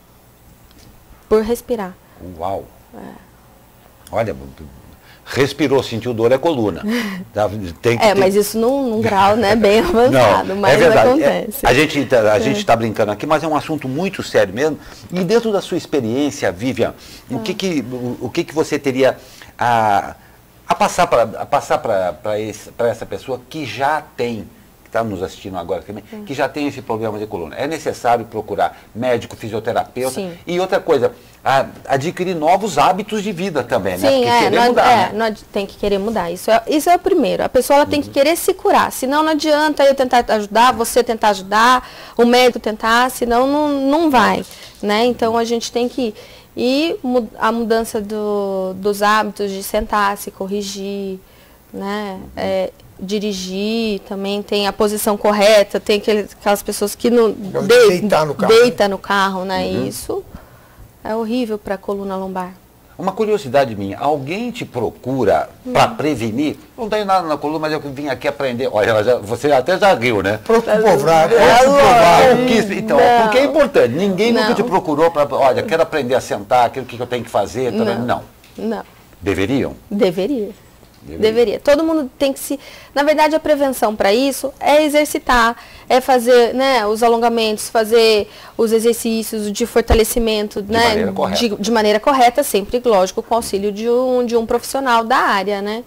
Por respirar. Uau! É. Olha, respirou, sentiu dor, é coluna. Tem que é, ter... mas isso num, num grau, né, bem avançado, Não, mas é verdade. acontece. É, a gente a gente está brincando aqui, mas é um assunto muito sério mesmo. E dentro da sua experiência, Vivian, ah. o, que, que, o, o que, que você teria a, a passar para a passar para essa pessoa que já tem, que está nos assistindo agora também, hum. que já tem esse problema de coluna? É necessário procurar médico, fisioterapeuta. Sim. E outra coisa, a, adquirir novos hábitos de vida também, Sim, né? Porque é, querer não, mudar, é, né? não tem que querer mudar. Isso é, isso é o primeiro. A pessoa ela tem que querer se curar. Senão não adianta eu tentar ajudar, você tentar ajudar, o médico tentar, senão não, não vai. Né? Então a gente tem que ir. E a mudança do, dos hábitos de sentar, se corrigir, né? É, dirigir, também tem a posição correta, tem aqueles, aquelas pessoas que não de, deitar no carro, deita né? no carro, né? Uhum. Isso é horrível para a coluna lombar. Uma curiosidade minha, alguém te procura hum. para prevenir? Não tenho nada na coluna, mas eu vim aqui aprender. Olha, ela já, você até já riu, né? Provar, Então, não. porque é importante. Ninguém não. nunca te procurou para, olha, quero aprender a sentar, aquilo que eu tenho que fazer. Não. Não. Não. Deveriam? Deveria. Deveria. Deveria. Todo mundo tem que se... Na verdade, a prevenção para isso é exercitar, é fazer, né, os alongamentos, fazer os exercícios de fortalecimento, de, né, maneira correta. De, de maneira correta, sempre, lógico, com o auxílio de um, de um profissional da área, né?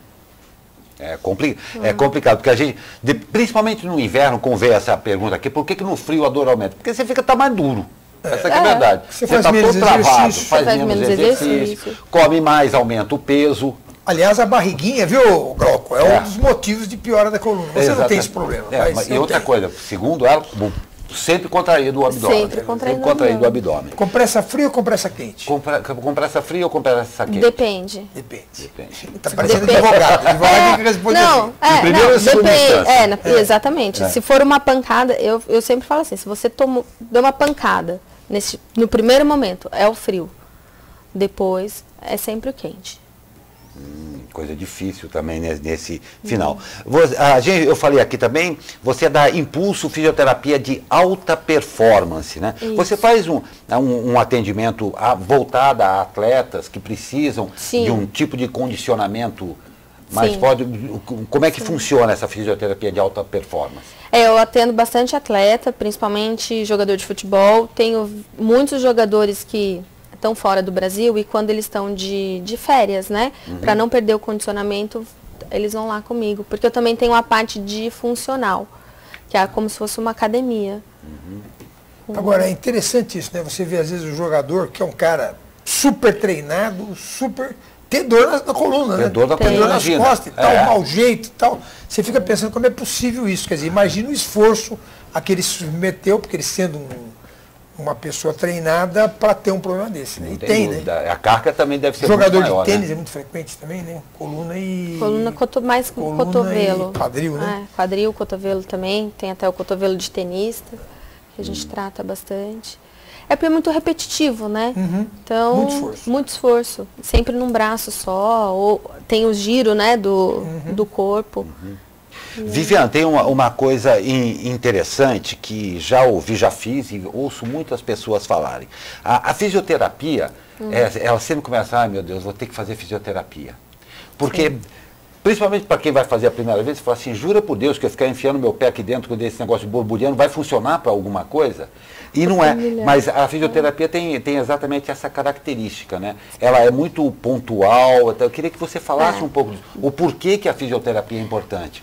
É, compli uhum. é complicado, porque a gente, de, principalmente no inverno, como vê essa pergunta aqui, por que, que no frio a dor aumenta? Porque você fica tá mais duro. Essa é, é a verdade. Você, você está todo travado, faz, faz menos, menos exercício, exercício, come mais, aumenta o peso. Aliás, a barriguinha, viu, Glauco, é, é um dos motivos de piora da coluna. Você Exatamente. Não tem esse problema. É, mas e outra tem. coisa, segundo ela, sempre contraído o abdômen. Sempre contraído, sempre contraído o abdômen. Compressa fria ou compressa quente? Compre, compressa fria ou compressa quente? Depende. Depende. Depende. Está parecendo depende. advogado. Advogado é, tem que responder não, assim. É, primeiro não, e segunda depende. É, na, é. Exatamente. É. Se for uma pancada, eu, eu sempre falo assim, se você toma, deu uma pancada nesse, no primeiro momento, é o frio. Depois, é sempre o quente. Hum, coisa difícil também nesse, nesse final. Você, a gente, eu falei aqui também, você é da Impulso Fisioterapia de Alta Performance, né? Isso. Você faz um, um, um atendimento a, voltado a atletas que precisam Sim. de um tipo de condicionamento, mas Sim. pode, como é que Sim. funciona essa fisioterapia de alta performance? É, eu atendo bastante atleta, principalmente jogador de futebol, tenho muitos jogadores que estão fora do Brasil e quando eles estão de, de férias, né? Uhum. Para não perder o condicionamento, eles vão lá comigo. Porque eu também tenho a parte de funcional, que é como se fosse uma academia. Uhum. Agora, é interessante isso, né? Você vê às vezes o jogador que é um cara super treinado, super... ter dor na, na coluna, ter né? Dor na ter dor nas costas e tal, é. mau jeito e tal. Você fica pensando como é possível isso. Quer dizer, imagina o esforço a que ele se submeteu, porque ele sendo um... uma pessoa treinada para ter um problema desse, né? E tem, tem né? A carga também deve ser Jogador muito maior, de tênis né? é muito frequente também, né? Coluna e... Coluna, coto, mais coluna cotovelo. E quadril, né? É, quadril, cotovelo também. Tem até o cotovelo de tenista, que a gente hum. trata bastante. É porque é muito repetitivo, né? Uhum. Então, muito esforço. Muito esforço. Sempre num braço só, ou tem o giro, né, do, uhum. do corpo. Uhum. Vivian, tem uma, uma coisa in, interessante que já ouvi, já fiz e ouço muitas pessoas falarem. A, a fisioterapia, uhum. é, ela sempre começa, ai meu Deus, vou ter que fazer fisioterapia. Porque, Sim. principalmente para quem vai fazer a primeira vez, você fala assim, jura por Deus que eu ficar enfiando meu pé aqui dentro desse negócio de borbulhando, vai funcionar para alguma coisa? E não é. Mas a fisioterapia tem, tem exatamente essa característica, né? Ela é muito pontual, então eu queria que você falasse é. um pouco disso. O porquê que a fisioterapia é importante.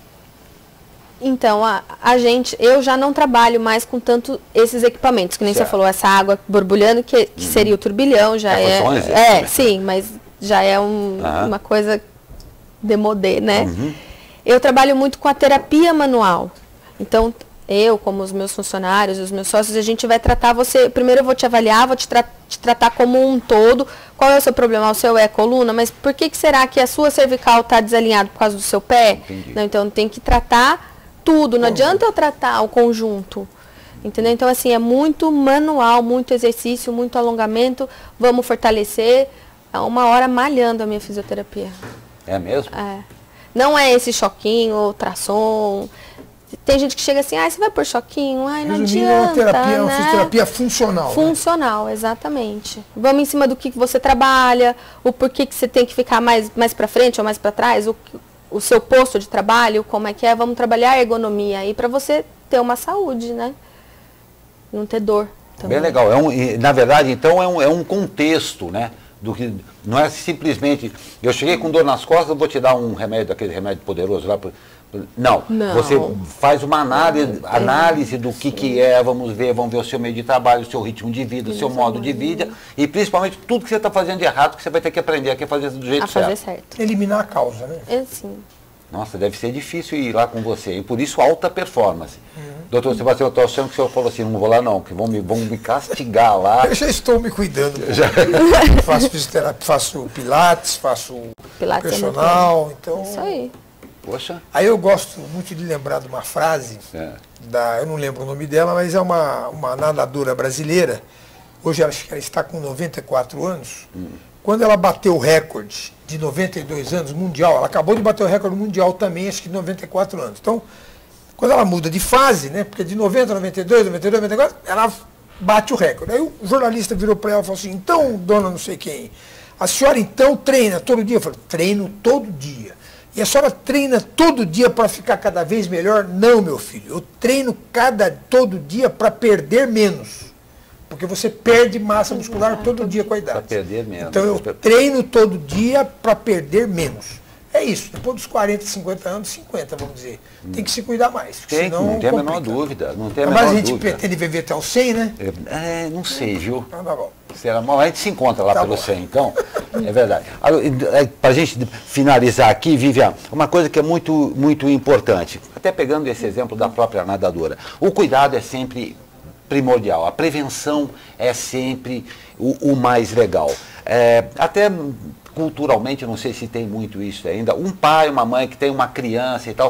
Então, a, a gente, eu já não trabalho mais com tanto esses equipamentos, que nem certo. Você falou, essa água borbulhando, que, que uhum. seria o turbilhão, já é... É, é sim, mas já é um, uhum. uma coisa demodê, né? Uhum. Eu trabalho muito com a terapia manual. Então, eu, como os meus funcionários, os meus sócios, a gente vai tratar você... Primeiro eu vou te avaliar, vou te, tra te tratar como um todo. Qual é o seu problema? O seu é a coluna, mas por que, que será que a sua cervical está desalinhada por causa do seu pé? Não, então, tem que tratar... tudo, não adianta eu tratar o conjunto, entendeu? Então, assim, é muito manual, muito exercício, muito alongamento, vamos fortalecer, é uma hora malhando a minha fisioterapia. É mesmo? É. Não é esse choquinho, ultrassom, tem gente que chega assim, ah, você vai por choquinho? Ai, não Resumindo, adianta, é uma terapia, né? uma fisioterapia funcional. Funcional, né? Exatamente. Vamos em cima do que você trabalha, o porquê que você tem que ficar mais, mais para frente ou mais para trás, o, o seu posto de trabalho, como é que é, vamos trabalhar a ergonomia aí para você ter uma saúde, né? Não ter dor também. Bem legal. É um, na verdade, então, é um, é um contexto, né? Do que, não é simplesmente, eu cheguei com dor nas costas, eu vou te dar um remédio, aquele remédio poderoso lá. Pro, Não, Não, você faz uma análise, não, análise do que, que é, vamos ver, vamos ver o seu meio de trabalho, o seu ritmo de vida, o seu modo de vida e principalmente tudo que você está fazendo de errado que você vai ter que aprender aqui a fazer do jeito a fazer certo. certo. Eliminar a causa, né? É sim. Nossa, deve ser difícil ir lá com você e por isso alta performance. Uhum. Doutor Sebastião, eu estou achando que o senhor falou assim, não vou lá não, que vão me, vão me castigar lá. Eu já estou me cuidando. Já. Faço fisioterapia, faço pilates, faço Pilates personal, é então... Isso aí. Poxa. Aí eu gosto muito de lembrar de uma frase, é. da, eu não lembro o nome dela, mas é uma, uma nadadora brasileira, hoje ela, ela está com noventa e quatro anos, hum. Quando ela bateu o recorde de noventa e dois anos mundial, ela acabou de bater o recorde mundial também, acho que de noventa e quatro anos. Então, quando ela muda de fase, né, porque de noventa, noventa e dois, noventa e dois, noventa e quatro, ela bate o recorde. Aí o jornalista virou para ela e falou assim, então, dona não sei quem, a senhora então treina todo dia? Eu falei, treino todo dia. E a senhora treina todo dia para ficar cada vez melhor? Não, meu filho, eu treino cada, todo dia para perder menos. Porque você perde massa muscular todo dia com a idade. Para perder menos. Então eu treino todo dia para perder menos. É isso, depois dos quarenta, cinquenta anos, cinquenta, vamos dizer. Tem que se cuidar mais. Tem, senão não tem a menor complica. dúvida. Não tem a Mas menor a gente dúvida. pretende viver até os cem, né? É, não sei, viu? Então tá bom. Será mal, a gente se encontra lá Tá pelo bom. cem, então, é verdade. Para a gente finalizar aqui, Vivian, uma coisa que é muito, muito importante, até pegando esse exemplo da própria nadadora, o cuidado é sempre primordial, a prevenção é sempre o, o mais legal. É, até culturalmente, não sei se tem muito isso ainda, um pai, uma mãe que tem uma criança e tal,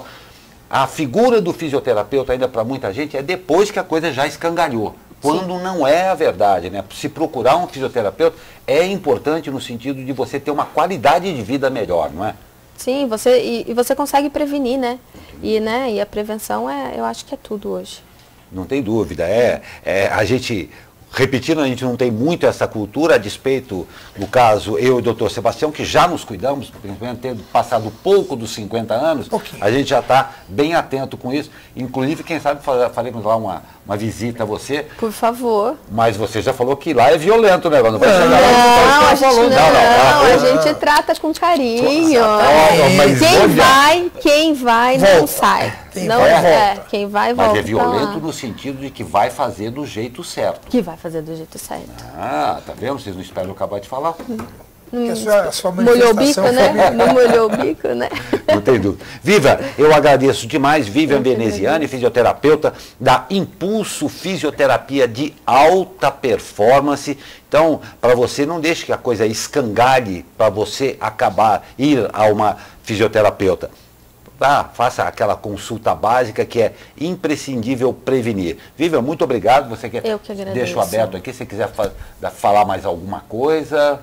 a figura do fisioterapeuta ainda para muita gente é depois que a coisa já escangalhou. Quando Sim. não é a verdade, né? Se procurar um fisioterapeuta é importante no sentido de você ter uma qualidade de vida melhor, não é? Sim, você, e, e você consegue prevenir, né? E, né? e a prevenção, é, eu acho que é tudo hoje. Não tem dúvida. É, é, a gente, repetindo, a gente não tem muito essa cultura, a despeito, no caso, eu e o doutor Sebastião, que já nos cuidamos, principalmente tendo passado pouco dos cinquenta anos, okay. a gente já está bem atento com isso. Inclusive, quem sabe, faremos lá uma, uma visita a você. Por favor. Mas você já falou que lá é violento, né? Não vai não, chegar lá não, a gente, falou. não, não, não, não, a gente trata com carinho. Mas quem olha, vai, quem vai volta. não sai. Quem não vai, é, volta. quem vai Mas volta. é violento no sentido de que vai fazer do jeito certo. Que vai fazer do jeito certo. Ah, tá vendo? Vocês não esperam eu acabar de falar. Hum. A sua, a sua molhou o bico, né? Não molhou o bico, né? Não tem dúvida. Viva, eu agradeço demais, Vivian Veneziani, fisioterapeuta da Impulso Fisioterapia de Alta Performance. Então, para você, não deixe que a coisa escangale para você acabar, ir a uma fisioterapeuta. Ah, faça aquela consulta básica que é imprescindível prevenir. Vivian, muito obrigado. Você quer? Eu que agradeço. Deixo aberto aqui, se quiser fa falar mais alguma coisa.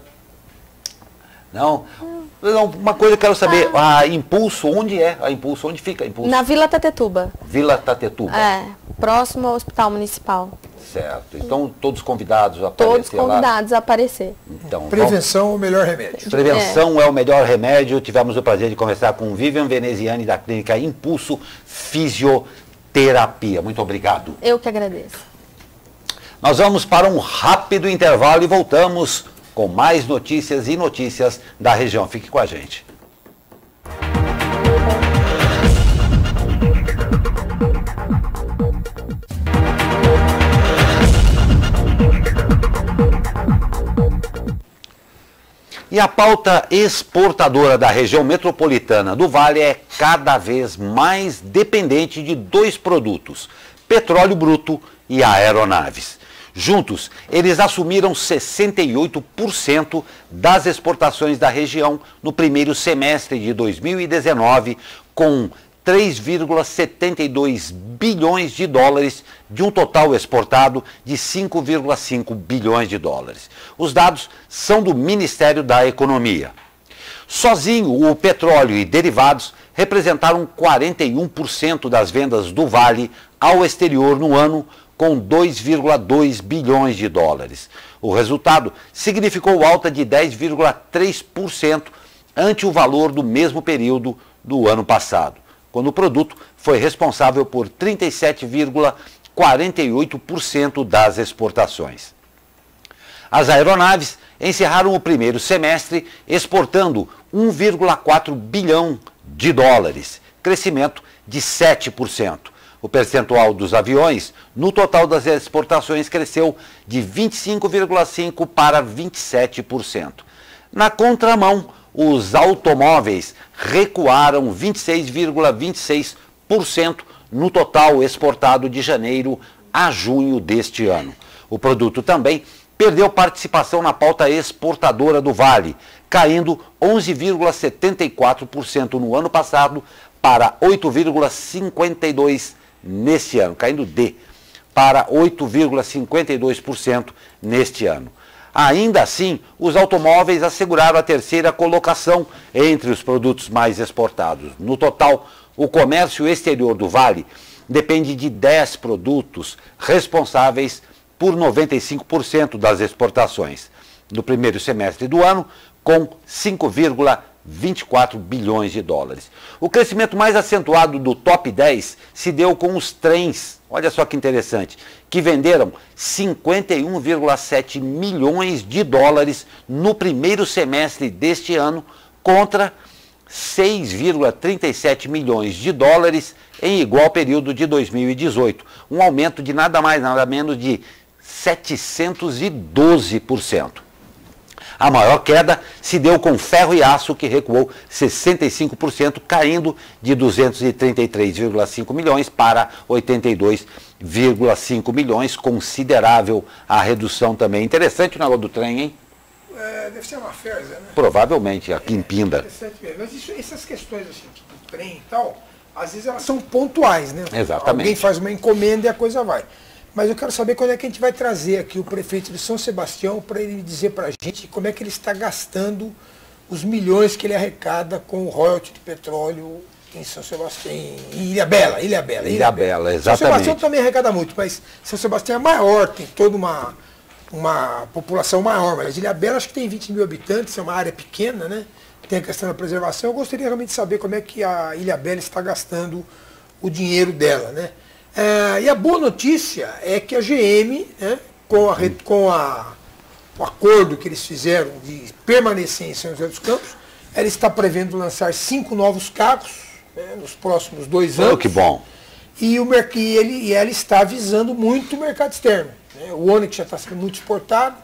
Não? Não, uma coisa eu quero saber, ah. a Impulso, onde é a Impulso? Onde fica a Impulso? Na Vila Tatetuba. Vila Tatetuba. É, próximo ao Hospital Municipal. Certo. Então, todos convidados a aparecer Todos convidados lá. a aparecer. Então, Prevenção é o melhor remédio. Prevenção é. é o melhor remédio. Tivemos o prazer de conversar com Vivian Veneziani, da clínica Impulso Fisioterapia. Muito obrigado. Eu que agradeço. Nós vamos para um rápido intervalo e voltamos com mais notícias e notícias da região. Fique com a gente. E a pauta exportadora da região metropolitana do Vale é cada vez mais dependente de dois produtos: petróleo bruto e aeronaves. Juntos, eles assumiram sessenta e oito por cento das exportações da região no primeiro semestre de dois mil e dezenove, com três vírgula setenta e dois bilhões de dólares de um total exportado de cinco vírgula cinco bilhões de dólares. Os dados são do Ministério da Economia. Sozinho, o petróleo e derivados representaram quarenta e um por cento das vendas do Vale ao exterior no ano, com dois vírgula dois bilhões de dólares. O resultado significou alta de dez vírgula três por cento ante o valor do mesmo período do ano passado, quando o produto foi responsável por trinta e sete vírgula quarenta e oito por cento das exportações. As aeronaves encerraram o primeiro semestre exportando um vírgula quatro bilhão de dólares, crescimento de sete por cento. O percentual dos aviões no total das exportações cresceu de vinte e cinco vírgula cinco por cento para vinte e sete por cento. Na contramão, os automóveis recuaram vinte e seis vírgula vinte e seis por cento no total exportado de janeiro a junho deste ano. O produto também perdeu participação na pauta exportadora do Vale, caindo onze vírgula setenta e quatro por cento no ano passado para oito vírgula cinquenta e dois por cento neste ano, caindo de para oito vírgula cinquenta e dois por cento neste ano. Ainda assim, os automóveis asseguraram a terceira colocação entre os produtos mais exportados. No total, o comércio exterior do Vale depende de dez produtos responsáveis por noventa e cinco por cento das exportações no primeiro semestre do ano, com cinco vírgula vinte e quatro bilhões de dólares. O crescimento mais acentuado do top dez se deu com os trens, olha só que interessante, que venderam cinquenta e um vírgula sete milhões de dólares no primeiro semestre deste ano, contra seis vírgula trinta e sete milhões de dólares em igual período de dois mil e dezoito, um aumento de nada mais, nada menos de setecentos e doze por cento. A maior queda se deu com ferro e aço, que recuou sessenta e cinco por cento, caindo de duzentos e trinta e três vírgula cinco milhões para oitenta e dois vírgula cinco milhões, considerável a redução também. Interessante o negócio do trem, hein? É, deve ser uma Ferza, né? Provavelmente, aqui em Pinda. É interessante mesmo. Mas isso, essas questões assim, do trem e tal, às vezes elas são pontuais, né? Exatamente. Alguém faz uma encomenda e a coisa vai. Mas eu quero saber quando é que a gente vai trazer aqui o prefeito de São Sebastião para ele dizer para a gente como é que ele está gastando os milhões que ele arrecada com o royalty de petróleo em São Sebastião, em Ilha Bela, Ilha Bela. Ilha Bela, exatamente. São Sebastião também arrecada muito, mas São Sebastião é maior, tem toda uma, uma população maior, mas Ilha Bela acho que tem vinte mil habitantes, é uma área pequena, né? Tem a questão da preservação. Eu gostaria realmente de saber como é que a Ilha Bela está gastando o dinheiro dela, né? É, e a boa notícia é que a G M, né, com, a, com a, o acordo que eles fizeram de permanecer em São José dos Campos, ela está prevendo lançar cinco novos carros, né, nos próximos dois anos. Oh, que bom. E, o, e, ele, e ela está visando muito o mercado externo. Né? O Onix já está sendo muito exportado,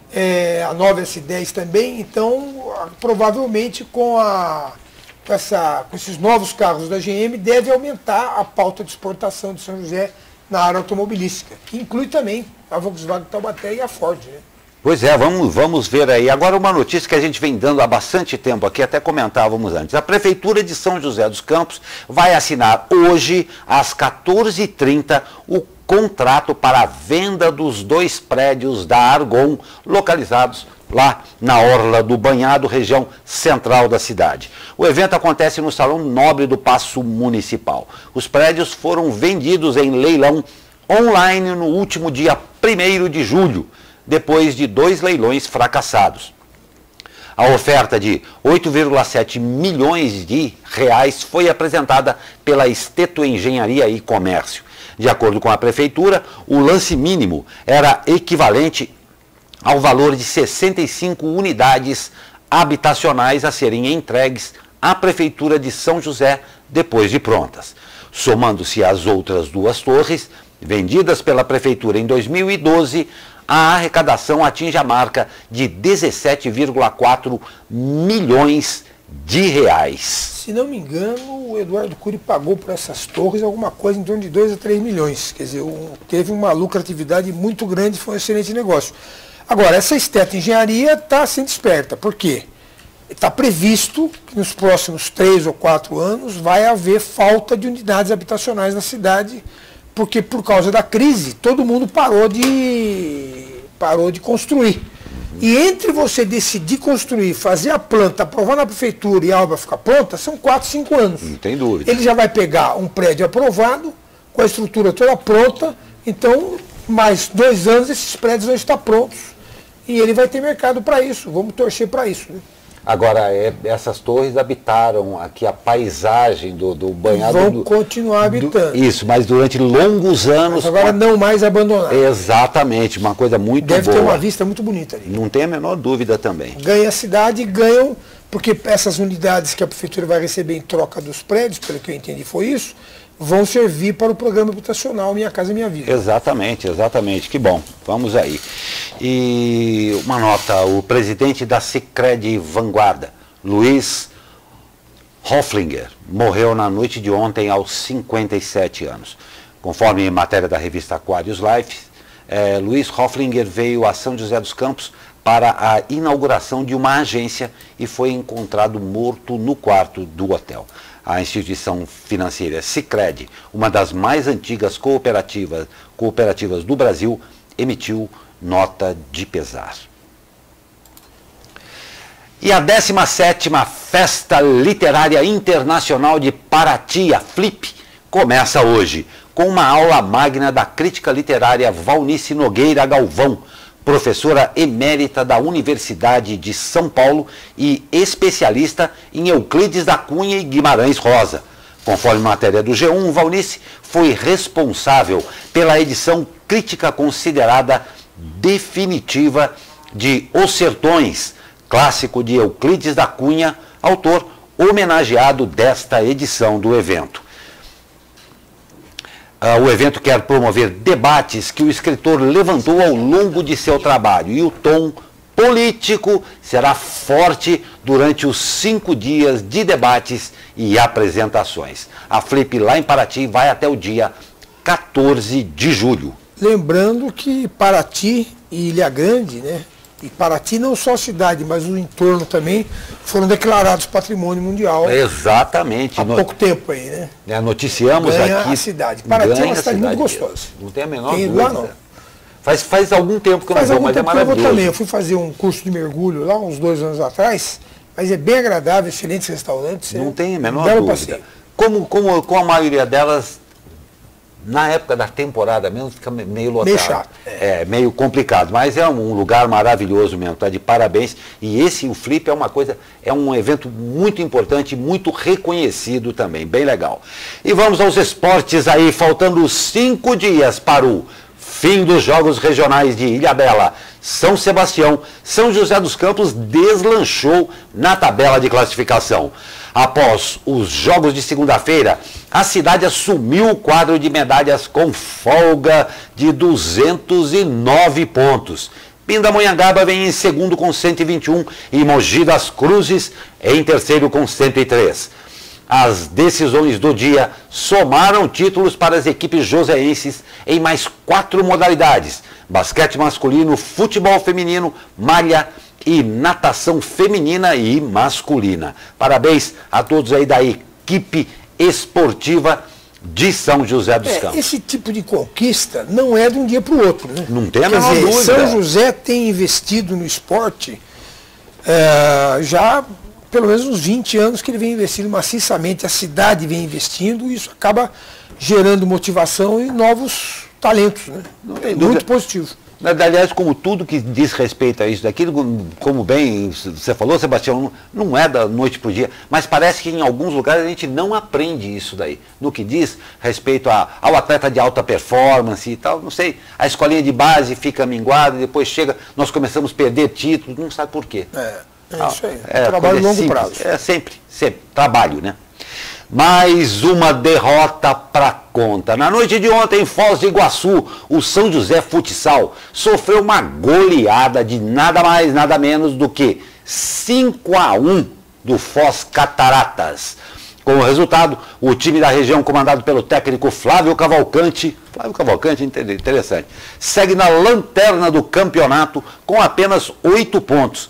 é, a nova S dez também, então provavelmente com a... Com, essa, com esses novos carros da G M, deve aumentar a pauta de exportação de São José na área automobilística, que inclui também a Volkswagen Taubaté e a Ford. Né? Pois é, vamos, vamos ver aí. Agora uma notícia que a gente vem dando há bastante tempo aqui, até comentávamos antes. A Prefeitura de São José dos Campos vai assinar hoje, às quatorze e trinta, o contrato para a venda dos dois prédios da Argon, localizados lá na Orla do Banhado, região central da cidade. O evento acontece no Salão Nobre do Paço Municipal. Os prédios foram vendidos em leilão online no último dia primeiro de julho, depois de dois leilões fracassados. A oferta de oito vírgula sete milhões de reais foi apresentada pela Esteto Engenharia e Comércio. De acordo com a Prefeitura, o lance mínimo era equivalente ao valor de sessenta e cinco unidades habitacionais a serem entregues à Prefeitura de São José depois de prontas. Somando-se às outras duas torres, vendidas pela Prefeitura em dois mil e doze, a arrecadação atinge a marca de dezessete vírgula quatro milhões de reais. Se não me engano, o Eduardo Cury pagou por essas torres alguma coisa em torno de dois a três milhões. Quer dizer, um, teve uma lucratividade muito grande, foi um excelente negócio. Agora, essa Esteto Engenharia está sendo esperta. Por quê? Está previsto que nos próximos três ou quatro anos vai haver falta de unidades habitacionais na cidade, porque por causa da crise todo mundo parou de, parou de construir. E entre você decidir construir, fazer a planta, aprovar na prefeitura e a obra ficar pronta, são quatro, cinco anos. Não tem dúvida. Ele já vai pegar um prédio aprovado, com a estrutura toda pronta, então, mais dois anos esses prédios vão estar prontos. E ele vai ter mercado para isso. Vamos torcer para isso, né? Agora, é, essas torres habitaram aqui a paisagem do, do banhado. Vão do, continuar habitando. Do, isso, mas durante longos anos. Mas agora não mais abandonar. Exatamente, uma coisa muito Deve boa. ter uma vista muito bonita ali. Não tem a menor dúvida também. Ganha a cidade e ganham, porque essas unidades que a prefeitura vai receber em troca dos prédios, pelo que eu entendi foi isso, vão servir para o programa habitacional Minha Casa Minha Vida. Exatamente, exatamente. Que bom. Vamos aí. E uma nota, o presidente da Sicredi Vanguarda, Luiz Hofflinger, morreu na noite de ontem aos cinquenta e sete anos. Conforme matéria da revista Aquarius Life, eh, Luiz Hofflinger veio a São José dos Campos para a inauguração de uma agência e foi encontrado morto no quarto do hotel. A instituição financeira Sicredi, uma das mais antigas cooperativas, cooperativas do Brasil, emitiu nota de pesar. E a décima sétima Festa Literária Internacional de Paraty, a Flip, começa hoje, com uma aula magna da crítica literária Valnice Nogueira Galvão, professora emérita da Universidade de São Paulo e especialista em Euclides da Cunha e Guimarães Rosa. Conforme matéria do G um, Valnice foi responsável pela edição crítica considerada definitiva de Os Sertões, clássico de Euclides da Cunha, autor homenageado desta edição do evento. Uh, o evento quer promover debates que o escritor levantou ao longo de seu trabalho e o tom político será forte durante os cinco dias de debates e apresentações. A Flip lá em Paraty vai até o dia quatorze de julho. Lembrando que Paraty e Ilha Grande, né? E Paraty não só a cidade, mas o entorno também foram declarados patrimônio mundial. Exatamente. Há no... pouco tempo aí, né? É, noticiamos ganha aqui. a cidade. Paraty é uma cidade, cidade muito gostosa. Não tem a menor tem dúvida. Lá, não. Faz, faz algum tempo que eu faz não vou, mas é maravilhoso. Eu também. Eu fui fazer um curso de mergulho lá uns dois anos atrás, mas é bem agradável, excelentes restaurantes. Não é tem a menor belo dúvida. Passeio. Como, como com a maioria delas, na época da temporada mesmo, fica meio lotado. Meio chato. É, meio complicado, mas é um lugar maravilhoso mesmo, tá de parabéns. E esse, o Flip, é uma coisa, é um evento muito importante, muito reconhecido também, bem legal. E vamos aos esportes aí, faltando cinco dias para o fim dos Jogos Regionais de Ilhabela. São Sebastião, São José dos Campos deslanchou na tabela de classificação. Após os jogos de segunda-feira, a cidade assumiu o quadro de medalhas com folga de duzentos e nove pontos. Pindamonhangaba vem em segundo com cento e vinte e um e Mogi das Cruzes em terceiro com cento e três. As decisões do dia somaram títulos para as equipes joseenses em mais quatro modalidades: basquete masculino, futebol feminino, malha e natação feminina e masculina. Parabéns a todos aí da equipe esportiva de São José dos É, Campos. esse tipo de conquista não é de um dia para o outro, né? Não tem a Quer menor dizer, dúvida. São José tem investido no esporte é, já pelo menos uns vinte anos que ele vem investindo maciçamente, a cidade vem investindo e isso acaba gerando motivação e novos talentos, né? Não tem dúvida. Muito positivo. Aliás, como tudo que diz respeito a isso, daquilo, como bem você falou, Sebastião, não é da noite para o dia, mas parece que em alguns lugares a gente não aprende isso daí. No que diz respeito a, ao atleta de alta performance e tal, não sei, a escolinha de base fica minguada, depois chega, nós começamos a perder títulos, não sabe por quê. É, é isso aí, É, trabalho a longo simples, prazo. É sempre, sempre, trabalho, né? Mais uma derrota para conta. Na noite de ontem, em Foz do Iguaçu, o São José Futsal sofreu uma goleada de nada mais, nada menos do que cinco a um do Foz Cataratas. Como resultado, o time da região, comandado pelo técnico Flávio Cavalcante, Flávio Cavalcante, interessante, segue na lanterna do campeonato com apenas oito pontos.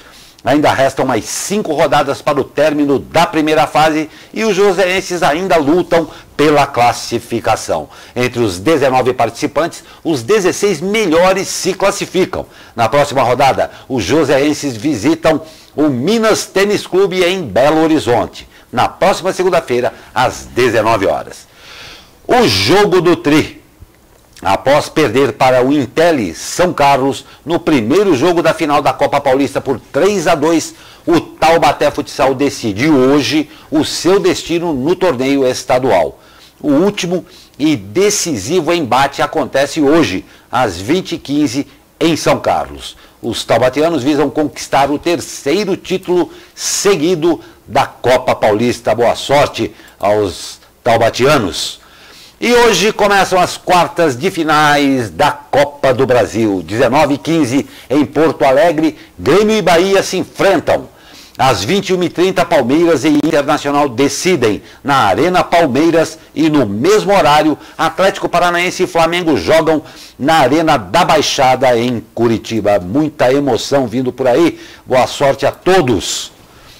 Ainda restam mais cinco rodadas para o término da primeira fase e os joseenses ainda lutam pela classificação. Entre os dezenove participantes, os dezesseis melhores se classificam. Na próxima rodada, os joseenses visitam o Minas Tênis Clube em Belo Horizonte, na próxima segunda-feira, às dezenove horas. O jogo do Tri. Após perder para o Intelli São Carlos no primeiro jogo da final da Copa Paulista por três a dois, o Taubaté Futsal decide hoje o seu destino no torneio estadual. O último e decisivo embate acontece hoje, às vinte e quinze, em São Carlos. Os taubatianos visam conquistar o terceiro título seguido da Copa Paulista. Boa sorte aos taubatianos. E hoje começam as quartas de finais da Copa do Brasil. dezenove e quinze em Porto Alegre, Grêmio e Bahia se enfrentam. Às vinte e uma e trinta, Palmeiras e Internacional decidem na Arena Palmeiras e no mesmo horário, Atlético Paranaense e Flamengo jogam na Arena da Baixada em Curitiba. Muita emoção vindo por aí. Boa sorte a todos.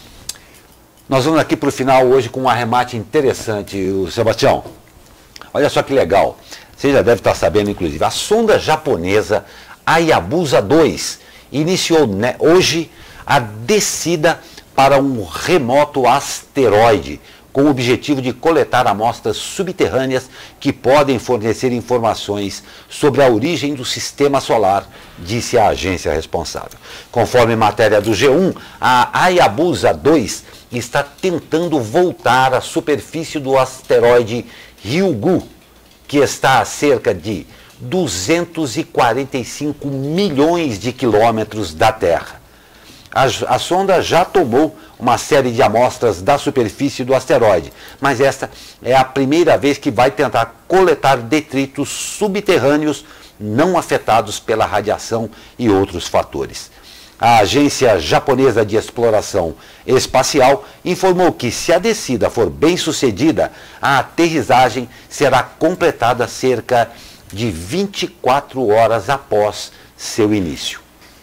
Nós vamos aqui para o final hoje com um arremate interessante, o Sebastião. Olha só que legal, você já deve estar sabendo, inclusive, a sonda japonesa Hayabusa dois iniciou né, hoje a descida para um remoto asteroide, com o objetivo de coletar amostras subterrâneas que podem fornecer informações sobre a origem do sistema solar, disse a agência responsável. Conforme matéria do G um, a Hayabusa dois está tentando voltar à superfície do asteroide Ryugu, que está a cerca de duzentos e quarenta e cinco milhões de quilômetros da Terra. A, a sonda já tomou uma série de amostras da superfície do asteroide, mas esta é a primeira vez que vai tentar coletar detritos subterrâneos não afetados pela radiação e outros fatores. A Agência Japonesa de Exploração Espacial informou que, se a descida for bem sucedida, a aterrissagem será completada cerca de vinte e quatro horas após seu início.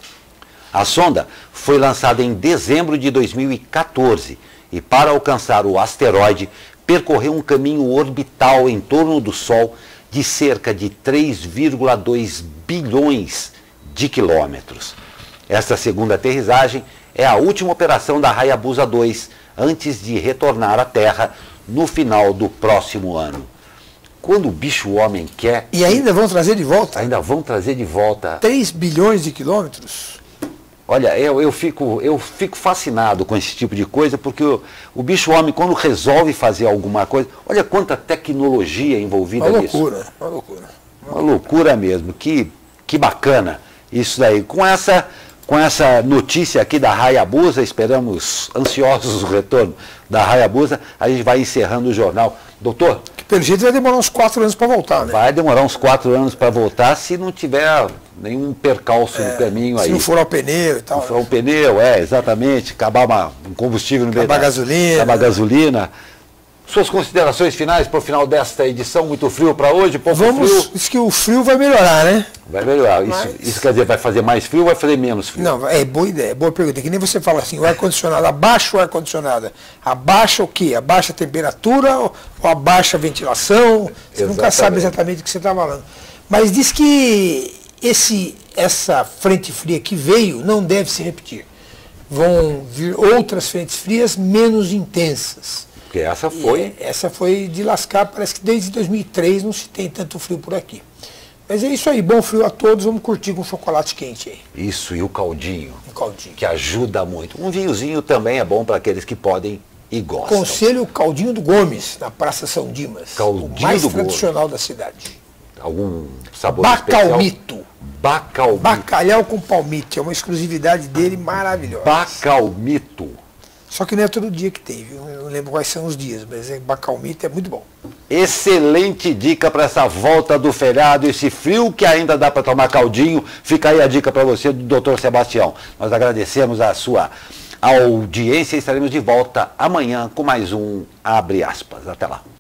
A sonda foi lançada em dezembro de dois mil e quatorze e, para alcançar o asteroide, percorreu um caminho orbital em torno do Sol de cerca de três vírgula dois bilhões de quilômetros. Esta segunda aterrissagem é a última operação da Hayabusa dois, antes de retornar à Terra no final do próximo ano. Quando o bicho-homem quer... E ainda vão trazer de volta? Ainda vão trazer de volta... três bilhões de quilômetros? Olha, eu, eu, fico, eu fico fascinado com esse tipo de coisa, porque o, o bicho-homem, quando resolve fazer alguma coisa... Olha quanta tecnologia envolvida nisso. Uma loucura, uma loucura. Uma loucura mesmo, que, que bacana isso daí. Com essa... Com essa notícia aqui da Hayabusa, esperamos ansiosos o retorno da Hayabusa, a gente vai encerrando o jornal. Doutor? Que pelo jeito vai demorar uns quatro anos para voltar, né? Vai demorar uns quatro anos para voltar, se não tiver nenhum percalço é, no caminho se aí. Se não furar o pneu e tal. Se furar o pneu, é, exatamente. Acabar uma, um combustível no meio Acabar da... gasolina. Acabar gasolina. Suas considerações finais para o final desta edição? Muito frio para hoje? Pouco Vamos, frio? Diz que o frio vai melhorar, né? Vai melhorar. Mas... Isso, isso quer dizer, vai fazer mais frio ou vai fazer menos frio? Não, é boa ideia, boa pergunta. Que nem você fala assim, o ar-condicionado, abaixa o ar-condicionado. Abaixa o quê? Abaixa a temperatura ou abaixa a ventilação? Você exatamente. Nunca sabe exatamente o que você está falando. Mas diz que esse, essa frente fria que veio não deve se repetir. Vão vir outras frentes frias menos intensas. Porque essa foi... E essa foi de lascar, parece que desde dois mil e três não se tem tanto frio por aqui. Mas é isso aí, bom frio a todos, vamos curtir com chocolate quente aí. Isso, e o caldinho. O caldinho. Que ajuda muito. Um vinhozinho também é bom para aqueles que podem e gostam. Conselho o Caldinho do Gomes, na Praça São Dimas. Caldinho o mais do tradicional Gomes. da cidade. Algum sabor Bacalmito. especial? Bacalmito. Bacalhau com palmito, é uma exclusividade dele maravilhosa. Bacalmito. Só que não é todo dia que tem, viu? Eu não lembro quais são os dias, mas é bacalmito é muito bom. Excelente dica para essa volta do feriado, esse frio que ainda dá para tomar caldinho. Fica aí a dica para você do doutor Sebastião. Nós agradecemos a sua audiência e estaremos de volta amanhã com mais um Abre Aspas. Até lá.